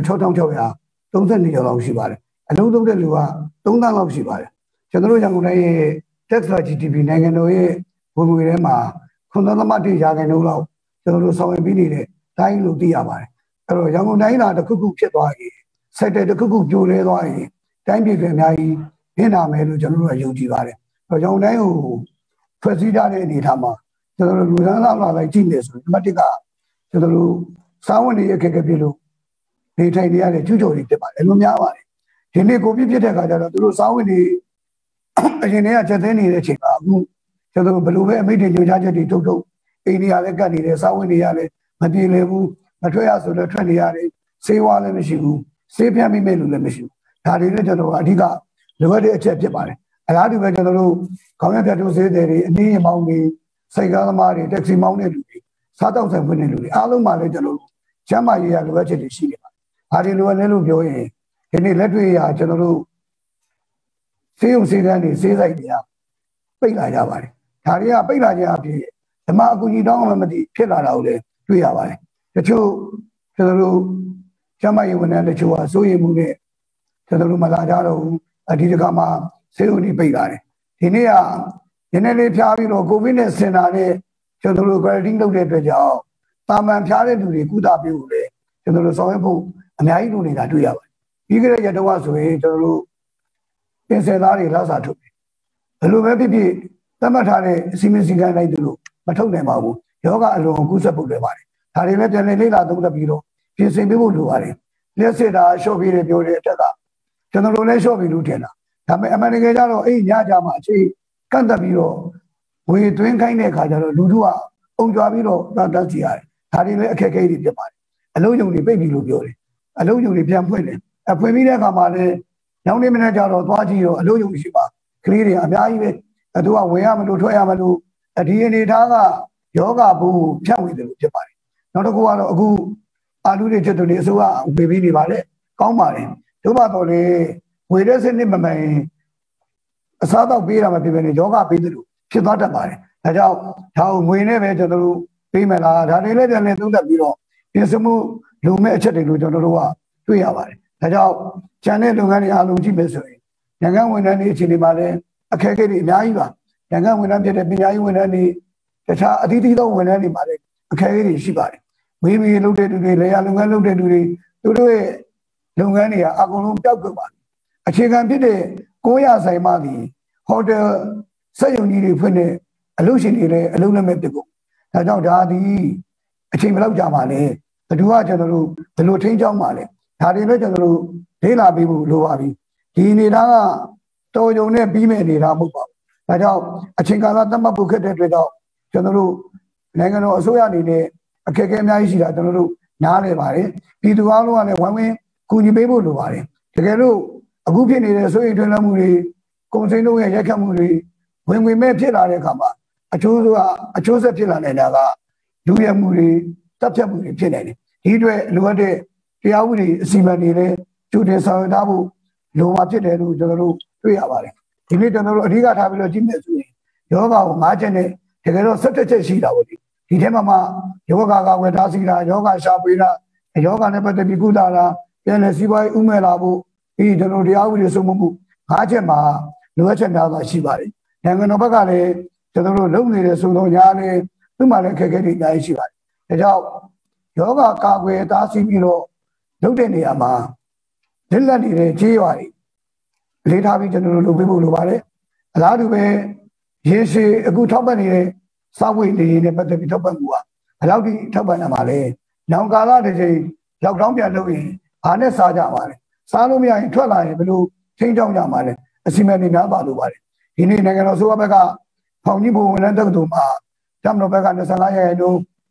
6632ကျော်လောက်ရှိပါတယ်အလုံးသုံးတဲ့လူက3တန်းလောက်ရှိပါတယ်ကျွန်တော်တို့ရောင်တိုင်းရဲ့ tax GDP နိုင်ငံတော်ရဲ့ဝင်ငွေထဲမှာ9.1%လောက်ကျွန်တော်တို့ဆောင်ရွက်ပြီးနေတဲ့တိုင်းလို့သိရပါတယ်အဲ့တော့ရန်ကုန်တိုင်းသာတစ်ခုခုဖြစ်သွားရင်စိုက်တဲ့တစ်ခုခုပြိုလဲသွားရင်တိုင်းပြည်တွေအများကြီးနစ်နာမယ်လို့ကျွန်တော်တို့ကယုံကြည်ပါတယ်အဲ့တော့ရန်ကုန်တိုင်းကိုဖွဲ့စည်းထားတဲ့အနေအထားမှာကျွန်တော်တို့လူသားလာလိုက်ကြည့်နေဆိုရင်အမှတ်တစ်ကကျွန်တော်တို့စားဝတ်နေရအခက်အခဲဖြစ်လို့နေထိုင်နေရတဲ့ကျူးကျော်တွေဖြစ်ပါတယ်အလုံးများပါတယ်ဒီနေ့ကိုပြစ်တဲ့အခါကျတော့သူတို့စားဝတ်နေအရင်တည်းကချက်သိမ်းနေတဲ့အချိန်မှာအခုကျွန်တော်ဘယ်လိုပဲအမိန့်တွေညွှန်ကြားချက်တွေထုတ်အိန္ဒိယလည်းကတ်နေတယ်စားဝတ်နေရလည်းမပြေလည်ဘူးမထွက်ရဆိုတော့ထွက်နေရတယ်ဆေးဝါးလည်းမရှိဘူးဆေးပြတ်မိမဲ့လူလည်းမရှိဘူးဒါတွေလည်းကျွန်တော်ကအဓိကလိုအပ်တဲ့အချက်ဖြစ်ပါတယ်အလားတူပဲကျွန်တော်တို့ခေါင်းရပြတ်တို့ဆေးတွေအနည်းငယ်မောင်းနေစိတ်ကားသမားတွေတက္ကစီမောင်းတဲ့လူတွေစားတောက်ဆိုင်ဖွင့်တဲ့လူတွေအားလုံးမှာလည်းကျွန်တော်တို့ကျန်းမာရေးရလိုအပ်ချက်တွေရှိနေပါတယ်ဒါတွေလိုအပ်နေလို့ပြောရင်ဒီနေ့လက်တွေ့ရကျွန်တော်တို့ဆေးရုံဆေးကန်းတွေဆေးဆိုင်တွေကပိတ်လာကြပါတယ်ဒါတွေကပိတ်လာကြအဖြစ်ဓမ္မအကူကြီးတောင်းမှမသိဖြစ်လာတာကိုလည်းတွေ့ရပါတယ်တချို့ကျွန်တော်တို့ကျမရေးဝန်ထမ်းတချို့ကစိုးရိမ်မှုနဲ့ကျွန်တော်တို့မလာကြတော့ဘူးဒီတစ်ခါမှဆေးရုံတွေပိတ်လာတယ်ဒီနေ့ကနည်းနည်းလေးဖျားပြီးတော့ကိုဗစ်နဲ့စင်တာနဲ့ကျွန်တော်တို့ quarantine လုပ်တဲ့အတွက်ကြောင့်တာမန်ဖျားတဲ့လူတွေကုသပေးဖို့လေကျွန်တော်တို့ဆောင်ရွက်ဖို့အများကြီးလုပ်နေတာတွေ့ရပါတယ်ပြီးခဲ့တဲ့ရက်တော့ဆိုရင်ကျွန်တော်တို့ပြင်ဆင်သားတွေလောက်စာထုတ်တယ်ဘယ်လိုပဲဖြစ်ဖြစ်သတ်မှတ်ထားတဲ့အစီအမံစည်းကမ်းလိုက်သူလို့မထုတ်နိုင်ပါဘူးယောဂအလွန်ကူးစက်ဖို့လွယ်ပါတယ်ဒါတွေလည်းပြန်လည်လေ့လာသုံးသပ်ပြီးတော့ပြင်ဆင်ပေးဖို့လိုပါတယ်လက်စစ်တာရှော့ပြီးတယ်ပြောတဲ့အထက်ကကျွန်တော်တို့လည်းရှော့ပြီးလို့ထင်တာဒါပေမဲ့အမှန်တကယ်ကျတော့အဲ့ညကြမှာအခြေကန့်သက်ပြီးတော့ဝေသွင်းခိုင်းတဲ့အခါကျတော့လူတို့ကအုံကြွားပြီးတော့တတ်စီရတယ်ဒါတွေလည်းအခက်အခဲတွေဖြစ်ပါတယ်အလုံးယုံတွေပိတ်ပြီးလို့ပြောတယ်အလုံးယုံတွေပြန်ဖွင့်တယ်ဖွင့်ပြီးတဲ့အခါမှာလည်းညောင်းနေမနေကြတော့သွားကြည့်တော့အလုံးယုံရှိပါကလေးတွေအများကြီးပဲသူကဝင်ရမလို့ထွက်ရမလို့ဒီအနေထားကယောဂဘူဖြန့်ဝေတယ်လို့ဖြစ်ပါတယ်နောက်တစ်ခုကတော့အခုအာလူတွေချက်တွေအစိုးရဝေပေးနေပါတယ်ကောင်းပါတယ်တို့ပါတော့လေဝေတဲ့စနစ်မမှန်အစားတော့ပေးတာမဖြစ်ဘဲနဲ့ယောဂပေးတယ်လို့ဖြစ်သွားတတ်ပါတယ်ဒါကြောင့်ဒါကိုငွေနဲ့ပဲကျွန်တော်တို့ပေးမယ်လားဒါတွေလည်းပြန်လည်သုံးသပ်ပြီးတော့ပြင်ဆင်မှုလုံမဲ့အချက်တွေလို့ကျွန်တော်တို့ကတွေ့ရပါတယ်ဒါကြောင့်ကျန်တဲ့လုပ်ငန်းတွေအားလုံးကြည့်မယ်ဆိုရင်နိုင်ငံဝန်ထမ်းတွေအခြေအနေမှာလည်းအခက်အခဲတွေအများကြီးပါနိုင်ငံဝန်ထမ်းဖြစ်တဲ့ပညာရေးဝန်ထမ်းတွေတခြားအသီးသီးသောဝန်ထမ်းတွေမှာလည်းအခက်အခဲတွေရှိပါတယ်ဝေးဝေးလုပ်တဲ့လူတွေလေယာလုပ်ငန်းလုပ်တဲ့လူတွေသူတို့ရဲ့လုပ်ငန်းတွေကအကုန်လုံးပျောက်ကုန်ပါတယ်အခြေခံဖြစ်တဲ့900ဆိုင်မှသည်ဟိုတယ်စက်ရုံကြီးတွေဖွင့်တဲ့အလုပ်ရှင်တွေလည်းအလုပ်လက်မဲ့ဖြစ်ကုန်ဒါကြောင့်ဒါသည်အချိန်ဘယ်လောက်ကြာမှလဲဘယ်သူကကျွန်တော်တို့ဘယ်လိုထိန်းချောင်းမှလဲဒါတွေလည်းကျွန်တော်တို့လေ့လာပြီးဖို့လိုပါပြီဒီအနေထားကတော်ရုံနဲ့ပြီးမဲ့အနေထားမဟုတ်ပါဘူးဒါကြောင့်အချိန်ကာလသတ်မှတ်ဖို့ခက်တဲ့အတွက်တော့ကျွန်တော်တို့နိုင်ငံတော်အစိုးရအနေနဲ့အခက်အခဲအများကြီးရှိတာကျွန်တော်တို့နားလည်ပါတယ်ပြည်သူအားလုံးကလည်းဝိုင်းဝန်းကူညီပေးဖို့လိုပါတယ်တကယ်လို့အခုဖြစ်နေတဲ့ဆိုရင်ထွန်းလမှုတွေကုန်စည်နှုန်းရဲ့ရိုက်ခတ်မှုတွေဝင်ငွေမဲ့ဖြစ်လာတဲ့အခါမှာအကျိုးဆက်ဖြစ်လာနေတာကလူရဲမှုတွေတပ်ဖြတ်မှုတွေဖြစ်နေတယ်ဒီအတွက်လိုအပ်တဲ့တရားဥပဒေအစီအမံတွေလည်းကျူတင်ဆောင်ရွက်ထားဖို့လိုမှာဖြစ်တယ်လို့ကျွန်တော်တို့တွေ့ရပါတယ်ဒီနေ့ကျွန်တော်တို့အဓိကထားပြီးတော့ကြည့်မယ်ဆိုရင်ယောဂကို5ချက်နဲ့တကယ်တော့17ချက်ရှိတာပေါ့ဒီထဲမှာယောဂကဝယ်ထားစီတာယောဂရှာပွေတာယောဂနဲ့ပတ်သက်ပြီးကုသတာပြန်လည်စီးပွားရေးဥမဲ့လာဖို့ဒီကျွန်တော်တရားဥပဒေစိုးမိုးမှု5ချက်မှာလိုအပ်ချက်များစွာရှိပါတယ်နိုင်ငံတော်ဘက်ကလည်းကျွန်တော်တို့လုပ်နေတဲ့စုံတော်ညာလည်းသူ့မှာလည်းခက်ခဲတွေအများကြီးရှိပါတယ်ဒါကြောင့်ယောဂကာကွယ်တားဆီးပြီးတော့လုပ်တဲ့နေရာမှာလက်လက်နေတဲ့ခြေရွာတွေလေးထားပြီးကျွန်တော်တို့လုပ်ပေးဖို့လိုပါတယ်အလားတူပဲရေရှည်အခုထောက်ပံ့နေတဲ့စာဝေးနေနဲ့ပတ်သက်ပြီးထောက်ပံ့မှုကဘယ်လောက်ထိထောက်ပံ့ရမှာလဲနောင်ကာလတစ်ချိန်လောက်တောင်းပြန်လုပ်ရင်ဘာနဲ့စားကြမှာလဲစားလို့မရရင်ထွက်လာရင်ဘယ်လိုထိန်းချောင်းကြမှာလဲအစီအမံတွေများပါလို့ပါတယ်ဒီနေ့နိုင်ငံတော်ဆိုဘက်ကဖောင်ကြီးဘုံဝန်ထမ်းတက္ကသိုလ်မှာတမန်တော်ဘက်က25ရာခိုင်နှုန်း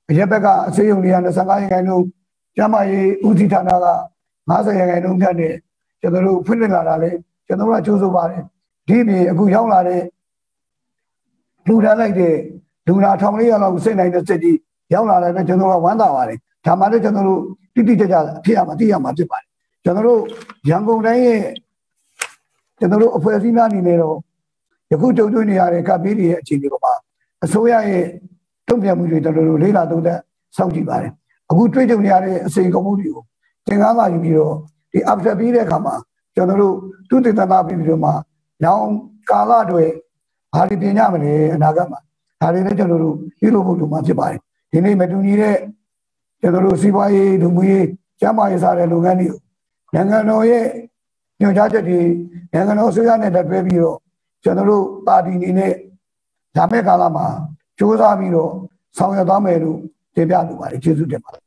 ရက်ဘက်ကဆေးရုံတွေက25ရာခိုင်နှုန်းကျန်းမာရေးဦးစီးဌာနက50ရာခိုင်နှုန်းဖြတ်နဲ့ကျွန်တော်တို့ဖွင့်လှစ်လာတာလေကျွန်တော်တို့ကကြိုးစားပါတယ်ဒီပြင်အခုရောက်လာတဲ့လူထားလိုက်တဲ့လူနာ1400လောက်စိတ်နိုင်တဲ့စစ်တီရောက်လာတယ်ပဲကျွန်တော်ကဝမ်းသာပါတယ်ဒါမှလည်းကျွန်တော်တို့တိတိကျကျဖြစ်ရမှာသိရမှာဖြစ်ပါတယ်ကျွန်တော်တို့ရန်ကုန်တိုင်းရဲ့ကျွန်တော်တို့အဖွဲ့အစည်းများအနေနဲ့တော့ယခုကြုံတွေ့နေရတဲ့ကပ်ဘေးတွေရဲ့အခြေအနေပေါ်မှာအစိုးရရဲ့တုံ့ပြန်မှုတွေကျွန်တော်တို့လေးလာသုံးသပ်စောင့်ကြည့်ပါတယ်အခုတွေ့ကြုံနေရတဲ့အစီအကုံမှုတွေကိုသင်ခန်းစာယူပြီးတော့ဒီ after ပြီးတဲ့အခါမှာကျွန်တော်တို့သူတည်တနာပြီးတော့မှနောက်ကာလတွေဘာတွေပြင်ရမလဲအနာဂတ်မှာဒါတွေလည်းကျွန်တော်တို့ပြုလုပ်ဖို့လိုမှဖြစ်ပါတယ်ဒီနေ့မတူညီတဲ့ကျွန်တော်တို့စီးပွားရေးလူမှုရေးကျန်းမာရေးစားတဲ့လုပ်ငန်းတွေကိုနိုင်ငံတော်ရဲ့ညွှန်ကြားချက်တွေနိုင်ငံတော်အစိုးရနဲ့တက်တွဲပြီးတော့ကျွန်တော်တို့ပါတီအနေနဲ့ဒါမဲ့ကာလမှာစ조사ပြီးတော့ဆောင်ရွက်သွားမယ်လို့တင်ပြလိုပါတယ်ကျေးဇူးတင်ပါတယ်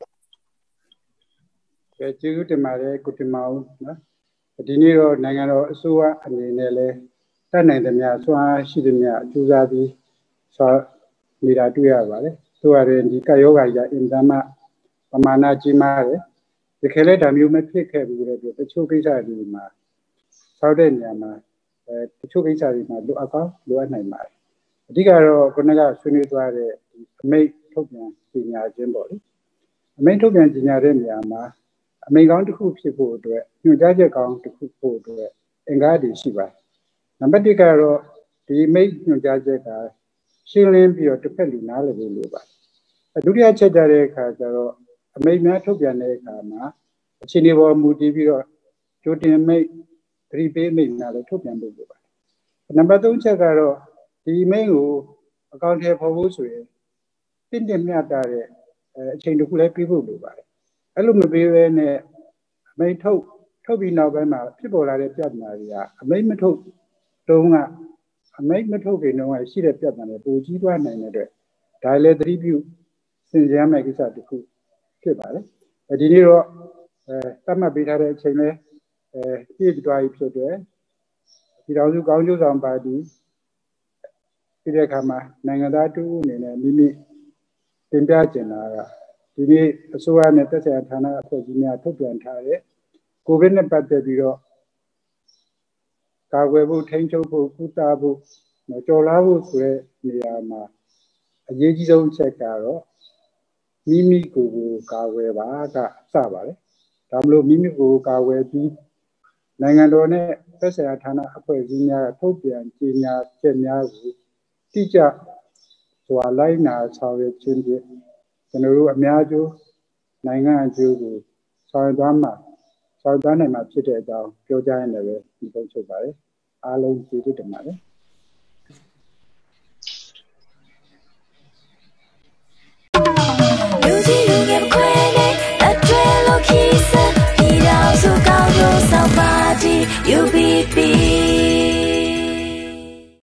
ကျေးဇူးတင်ပါတယ်ကိုတင်မောင်နော်ဒီနေ့တော့နိုင်ငံတော်အစိုးရအနေနဲ့လည်းတတ်နိုင်သမျှစွမ်းရှိသမျှစ조사ပြီးဆောနေတာတွေ့ရပါတယ်ဆိုရရင်ဒီကယောဂါကြီးကအင်တာမပမာဏကြီးမားတယ်ဒီခဲလက်ဓာမျိုးမဖြစ်ခဲ့ဘူးတဲ့တချို့ကိစ္စတွေမှာဆောက်တဲ့နေရာမှာတချို့ကိစ္စတွေမှာလိုအပ်နိုင်ပါတယ်အဓိကတော့ခုနကဆွေးနွေးသွားတဲ့အမိန့်ထုတ်ပြန်ကြေညာခြင်းပေါ့လေအမိန့်ထုတ်ပြန်ကြေညာတဲ့နေရာမှာအမိန့်ကောင်းတစ်ခုဖြစ်ဖို့အတွက်ညွှန်ကြားချက်ကောင်းတစ်ခုဖို့အတွက်အင်္ဂါတွေရှိပါတယ်နံပါတ်1ကတော့ဒီအမိန့်ညွှန်ကြားချက်ကရှင်းလင်းပြီးတော့တစ်ဖက်လူနားလည်ဖို့လိုပါတယ်ဒုတိယချက်ကြတဲ့အခါကျတော့အမိန့်များထုတ်ပြန်တဲ့အခါမှာအခြေအနေပေါ်မူတည်ပြီးတော့ကြိုတင်မိန့်သတိပေးမိန့်များလည်းထုတ်ပြန်ဖို့လိုပါတယ်နံပါတ်3ချက်ကတော့ဒီမိန့်ကိုအကောင့်ထဲပေါ်ဖို့ဆိုရင်တင့်တယ်မျှတတဲ့အချိန်တစ်ခုလည်းပြီးဖို့လိုပါတယ်အဲ့လိုမပြီးဘဲနဲ့အမိန့်ထုတ်ပြီးနောက်ပိုင်းမှာဖြစ်ပေါ်လာတဲ့ပြဿနာတွေကအမိန့်မထုတ်တုန်းကအမိန့်မထုတ်ခင်တုန်းကရှိတဲ့ပြဿနာတွေပိုကြီးသွားနိုင်တဲ့အတွက်ဒါလည်းသတိပြုစဉ်းစားရမယ့်ကိစ္စတစ်ခုဖြစ်ပါတယ်ဒီနေ့တော့သတ်မှတ်ပေးထားတဲ့အချိန်လဲပြည့်သွားပြီဖြစ်တဲ့ဒီတော်စုကောင်းကျိုးဆောင်ပါတီဒီတဲ့အခါမှာနိုင်ငံသားတူအနေနဲ့မိမိတင်ပြကျင်တာကဒီနေ့အစိုးရနဲ့သက်ဆိုင်ရာဌာနအဖွဲ့အစည်းများထုတ်ပြန်ထားတဲ့ကိုဗစ်နဲ့ပတ်သက်ပြီးတော့ကာကွယ်ဖို့ထိန်းချုပ်ဖို့ကုသဖို့ကြော်လားဖို့ဆိုတဲ့နေရာမှာအရေးကြီးဆုံးချက်ကတော့မိမိကိုယ်ကိုကာကွယ်ပါကစပါတယ်ဒါမလို့မိမိကိုယ်ကာကွယ်ပြီးနိုင်ငံတော်နဲ့သက်ဆိုင်ရာဌာနအဖွဲ့အစည်းများထုတ်ပြန်ကြေညာချက်များကိုတိကျစွာလိုက်နာဆောင်ရွက်ခြင်းဖြင့်ကျွန်တော်တို့အများကျိုးနိုင်ငံအကျိုးကိုဆောင်ရွက်သွားနိုင်မှာဖြစ်တဲ့အကြောင်းပြောကြားရရင်လည်းဒီပုံချုပ်ပါတယ်အားလုံးကျေးဇူးတင်ပါတယ်